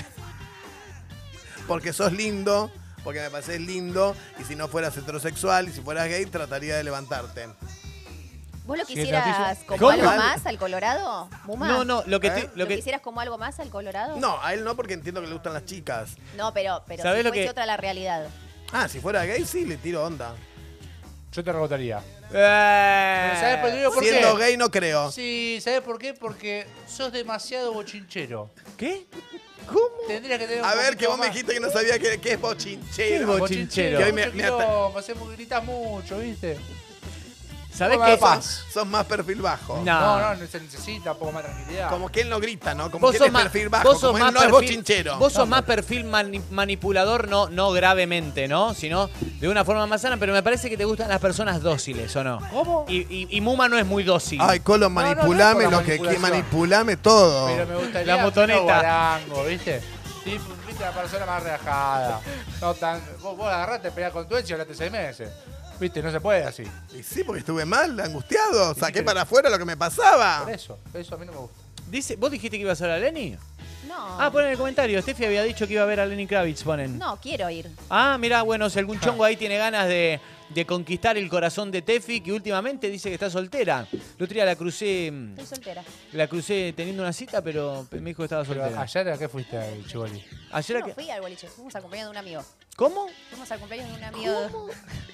porque sos lindo, porque me pareces lindo, y si no fueras heterosexual y si fueras gay, trataría de levantarte. ¿Vos lo Sí, quisieras noticia. como ¿Cómo? algo más al Colorado, Muma? No, no, lo que, ¿Eh? estoy- ¿Lo, lo que quisieras como algo más al Colorado? No, a él no, porque entiendo que le gustan las chicas. No, pero, pero ¿Sabés si lo fuese que- otra la realidad. Ah, si fuera gay, sí, le tiro onda. Yo te rebotaría. Eh, ¿Sabes por qué? ¿Por qué? Siendo gay no creo. Sí, ¿sabes por qué? Porque sos demasiado bochinchero. ¿Qué? Tendrías que tener un A ver, poquito que vos me más. dijiste que no sabía qué, qué es ¿Qué es bochinchero. bochinchero? Bochinchero. Que hoy me- Mucho me ata- quilombo, hacemos- gritas mucho, ¿viste? ¿Sabés Bueno, qué? papá. Sos, sos más perfil bajo. No. No, no, se necesita un poco más de tranquilidad. Como que él no grita, ¿no? Como Vos que él sos es más, perfil bajo, vos sos como él más no es perfil, bochinchero. vos sos más perfil mani- manipulador, no, no gravemente, ¿no? Sino de una forma más sana, pero me parece que te gustan las personas dóciles, ¿o no? ¿Cómo? Y, y- y Muma no es muy dócil. Ay, Colo, no, no es manipulame por la lo que quieras, manipulación. manipulame todo. Pero me gustaría La motoneta. unos guarangos, ¿viste? Sí, viste, una persona más relajada. No tan. Vos, vos agarraste, peleás con tu ex y hablaste seis meses. Viste, no se puede así. Y sí, porque estuve mal, angustiado. Saqué pero- para afuera lo que me pasaba. Por eso, eso a mí no me gusta. Dice, ¿vos dijiste que ibas a ver a Lenny? No. Ah, ponen en el comentario. Steffi había dicho que iba a ver a Lenny Kravitz, ponen. No, quiero ir. Ah, mirá, bueno, si algún chongo ahí tiene ganas de, de conquistar el corazón de Tefi, que últimamente dice que está soltera. El otro día la crucé, Estoy soltera. la crucé teniendo una cita, pero me dijo que estaba Pero soltera. ayer, ¿a qué fuiste al Chivoli? Ayer Yo a no que- fui al boliche, fuimos al cumpleaños de un amigo. ¿Cómo? Fuimos al cumpleaños de un amigo.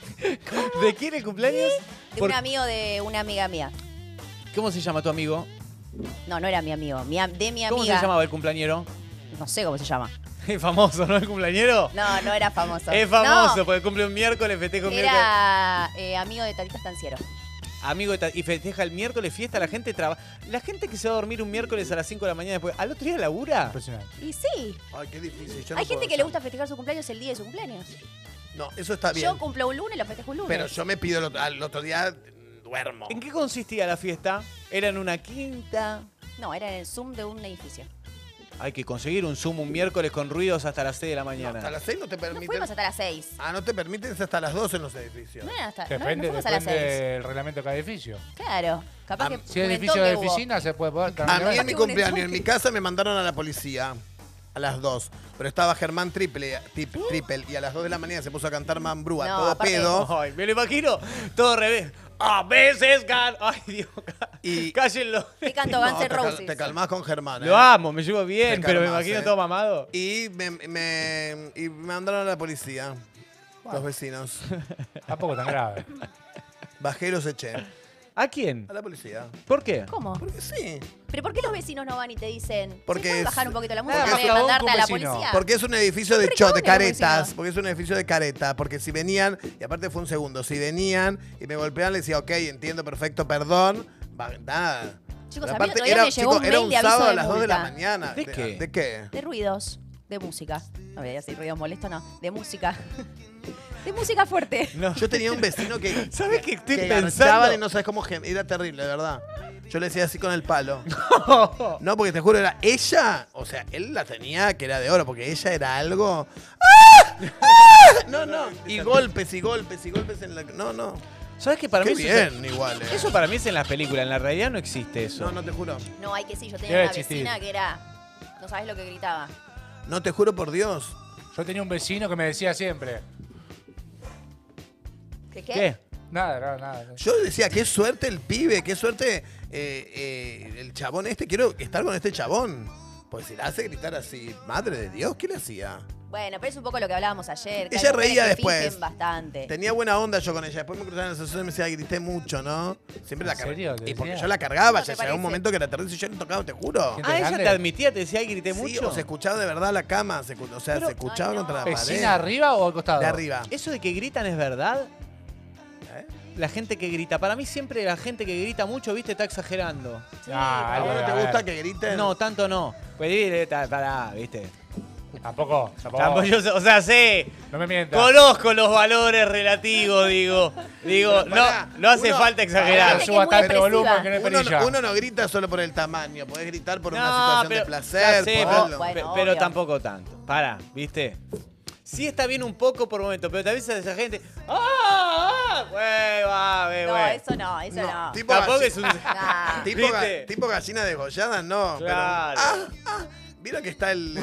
¿De quién el cumpleaños? De Por- un amigo de una amiga mía. ¿Cómo se llama tu amigo? No, no era mi amigo. Mi, am- de mi amiga. ¿Cómo se llamaba el cumpleañero? No sé cómo se llama. Es famoso, ¿no? El cumpleañero. No, no era famoso. Es famoso, No, porque cumple un miércoles, festeja un miércoles. era eh, amigo de Tatita Estanciero. Amigo de ta- y festeja el miércoles, fiesta, la gente trabaja. La gente que se va a dormir un miércoles a las cinco de la mañana después, ¿al otro día labura? Impresionante. Y sí. Ay, qué difícil. yo no Hay gente puedo que le hacer. gusta festejar su cumpleaños el día de su cumpleaños. No, eso está bien. Yo cumplo un lunes y lo festejo un lunes. Pero yo me pido el otro, al otro día, mm, duermo. ¿En qué consistía la fiesta? ¿Era en una quinta? No, era en el Zoom de un edificio. Hay que conseguir un Zoom un miércoles con ruidos hasta las seis de la No, mañana. hasta las seis no te No permiten. fuimos hasta las seis. Ah, no te permiten es hasta las dos en los edificios. No era hasta. No, no Depende, fuimos a las depende seis. del reglamento de cada edificio. Claro. Capaz Ah, que. Si es un edificio entoque de hubo. oficina, se puede poder A tranquilamente. mí en mi un cumpleaños, en enfoque. mi casa me mandaron a la policía a las dos. Pero estaba Germán Triple, tip- Triple y a las dos de la mañana se puso a cantar Mambrúa, No, todo aparte- pedo. Ay, me lo imagino todo al revés. A veces gan... Ay, Dios, cá- Y- cállenlo. ¿Qué canto No, Guns te, N' cal- Roses? te calmás con Germán. ¿eh? Lo amo, me llevo bien, Te pero me calmás, imagino eh. todo mamado. Y me, me- y me mandaron a la policía. Los vecinos. Tampoco tan grave. Bajé y los eché. ¿A quién? A la policía. ¿Por qué? ¿Cómo? Porque sí. ¿Pero por qué los vecinos no van y te dicen? Porque ¿Se puede es- bajar un poquito la música Porque en vez de es un mandarte a la vecino. policía? Porque es un edificio de Qué cho, de ricabones los caretas. vecinos. Porque es un edificio de careta. Porque si venían, y aparte fue un segundo, si venían y me golpeaban, le decía, ok, entiendo, perfecto, perdón. Va, nada. Chicos, Pero a mí el otro día me llegó chicos, un era mail un de aviso sábado a de las dos de la multa. mañana. ¿De qué? ¿De qué? De ruidos, de música. No voy a decir ruidos molestos, no. De música. De música fuerte. No. Yo tenía un vecino que. ¿Sabes qué estoy que pensando? garchaban y no sabes cómo gem- era terrible, de verdad. Yo le decía así con el palo. No, porque te juro, era ella. O sea, él la tenía que era de oro, porque ella era algo. ¡Ah! ¡Ah! No, no. Y golpes y golpes y golpes en la. No, no. ¿Sabes qué para Qué mí eso es- bien, igual. eh. Eso para mí es en las películas, en la realidad no existe eso. No, no te juro. No, hay que sí. Yo tenía Debe una existir. vecina que era. No sabes lo que gritaba. No te juro por Dios. Yo tenía un vecino que me decía siempre. ¿Qué qué? ¿Qué? Nada, nada, nada. Yo decía, qué suerte el pibe, qué suerte eh, eh, el chabón este. Quiero estar con este chabón. Pues si la hace gritar así, madre de Dios, ¿qué le hacía? Bueno, pero es un poco lo que hablábamos ayer. que Ella hay mujeres reía que después. fingen bastante. Tenía buena onda yo con ella. Después me cruzaba en la ascensor y me decía, grité mucho, ¿no? Siempre la ¿En serio? cargaba. ¿Te Y porque decía? yo la cargaba, No, ya ¿te llegaba un parece? momento que era terrible y yo no tocaba, te juro. Gente Ah, ella grande. te admitía, te decía y grité Sí, mucho. o se escuchaba de verdad la cama. se escu- o sea, Pero- se escuchaba Ay, no. contra la pared. ¿Vecina arriba o al costado? De arriba. ¿Eso de que gritan es verdad? ¿Eh? La gente que grita. Para mí siempre la gente que grita mucho, viste, está exagerando. Ah, ¿A vos algo no te a ver. gusta que griten? No, tanto no. Pues eh, ta- pará, viste. Tampoco, tampoco. Tampoco yo sé- o sea, sé, No me mientas. conozco los valores relativos, digo. Digo, Pero no, pará, no hace uno- falta exagerar. Pará, No suba Es muy tanto expresiva. volumen que no hay Uno, perilla. no- uno no grita solo por el tamaño, podés gritar por una No, situación pero- de ya placer. sé, por pero, algo. Bueno, pe- obvio. pero tampoco tanto. Pará, ¿viste? Sí está bien un poco por momento, pero te esa esa gente. ¡Ah! ¡Ah! Güey, va, güey, No, güey. eso no, eso no. tipo Tampoco galli- es un. Ah. tipo, ga- ¿Viste? tipo gallina degollada, no. pero- Claro. ah, ah, ¿vieron que está el.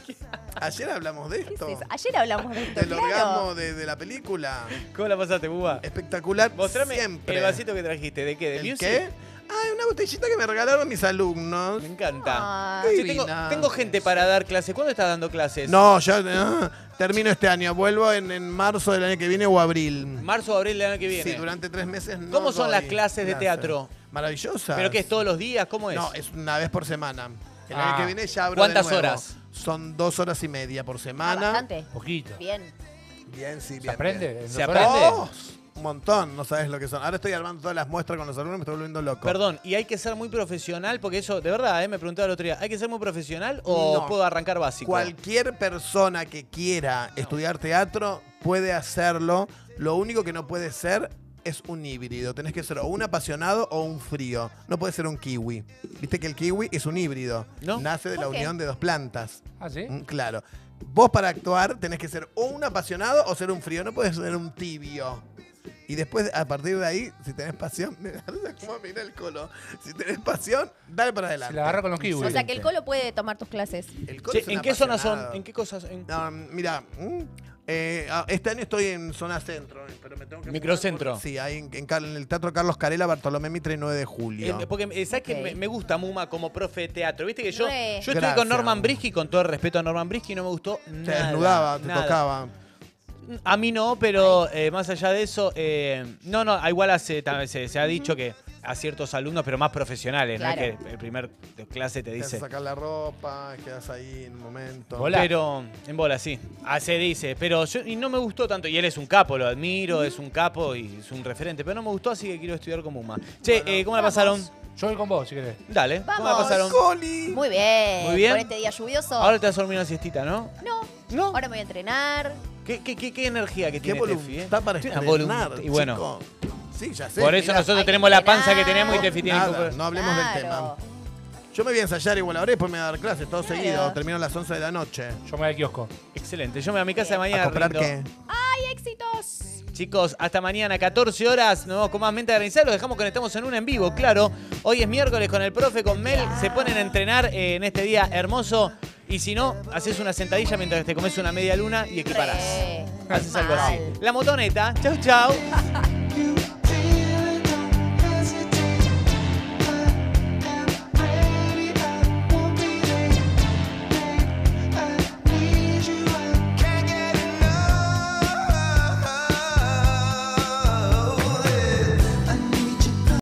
Ayer hablamos de ¿Qué es esto. eso? Ayer hablamos de esto, Del claro. orgasmo de, de la película. ¿Cómo la pasaste, Buba? Espectacular. Mostrame siempre. el vasito que trajiste. ¿De qué? ¿De ¿El Music? qué? Ah, una botellita que me regalaron mis alumnos. Me encanta. Ah. Sí, Divina. tengo, tengo gente para dar clases. ¿Cuándo estás dando clases? No, ya ah, termino este año. Vuelvo en, en marzo del año que viene o abril. Marzo o abril del año que viene. Sí, durante tres meses no ¿Cómo son doy las clases de teatro? Maravillosas. ¿Pero qué es todos los días? ¿Cómo es? No, es una vez por semana. El Ah. año que viene ya abro ¿Cuántas de nuevo. horas? Son dos horas y media por Ah, semana. bastante. Poquito. Bien. Bien, sí, bien. ¿Se aprende? bien. ¿En ¿Se dos aprende? horas? Oh, un montón, no sabes lo que son. Ahora estoy armando todas las muestras con los alumnos, me estoy volviendo loco. Perdón, y hay que ser muy profesional, porque eso, de verdad, eh, me preguntaba el otro día, ¿hay que ser muy profesional o No. puedo arrancar básico? Cualquier persona que quiera estudiar teatro puede hacerlo. Lo único que no puede ser es un híbrido. Tenés que ser o un apasionado o un frío. No puede ser un kiwi. Viste que el kiwi es un híbrido. ¿No? Nace de ¿Por la qué? unión de dos plantas. ¿Ah, sí? Mm, Claro. Vos para actuar tenés que ser o un apasionado o ser un frío. No puedes ser un tibio. Y después, a partir de ahí, si tenés pasión, me da cómo mira el colo. Si tenés pasión, dale para adelante. Se la agarra con los kiwis. O sea que el Colo puede tomar tus clases. El colo Che, es un ¿en qué zona son? apasionado. ¿En qué cosas? En... No, mira, mm, eh, ah, este año estoy en zona centro, pero me tengo que... Microcentro. por- Sí, ahí en, en Car- en el Teatro Carlos Carela, Bartolomé Mitre, nueve de julio. Eh, porque, eh, ¿sabes Ok. que me, me gusta Muma como profe de teatro? Viste que yo, Re. yo estoy Gracias. con Norman Brisky, con todo el respeto a Norman Brisky, no me gustó Te nada. desnudaba, te nada. tocaba. A mí no, pero eh, más allá de eso, eh, no, no, igual hace, ta- se, se ha dicho que a ciertos alumnos, pero más profesionales, Claro. no es que el primer de clase te Te hace dice. sacar la ropa, quedas ahí en un momento. Volá. Pero, en bola, sí. Ah, se dice, pero yo, y no me gustó tanto, y él es un capo, lo admiro, es un capo y es un referente, pero no me gustó, así que quiero estudiar con Muma. Che, Bueno, eh, ¿cómo la vamos. pasaron? Yo voy con vos, si querés. Dale, ¿cómo la Vamos. pasaron? ¡Coli! Muy bien. Muy bien. Por este día lluvioso. Ahora te vas a dormir una siestita, ¿no? No. ¿No? Ahora me voy a entrenar. ¿Qué, qué, qué, qué energía que ¡Qué tiene Tefi, eh? voluntad para Tiene una estrenar, voluntad- Y bueno, chico. Sí, ya sé. por eso mirá. nosotros hay tenemos que la panza que entrenar. tenemos y Tefi tiene Nada, que... no hablemos del tema. Claro. Yo me voy a ensayar igual ahora y después me voy a dar clases, todo Claro. seguido. Termino a las once de la noche. Yo me voy al kiosco. Excelente, yo me voy a mi casa de mañana. ¿A comprar rindo. qué? ¡Ay, éxitos! Chicos, hasta mañana, catorce horas. Nos vemos con más Mente Organizada. Los dejamos conectamos en un en vivo, claro. Hoy es miércoles con el profe, con Mel. Se ponen a entrenar eh, en este día hermoso. Y si no, haces una sentadilla mientras te comes una media luna y equiparás. Re. Haces algo así. Mal. La motoneta. Chau, chau.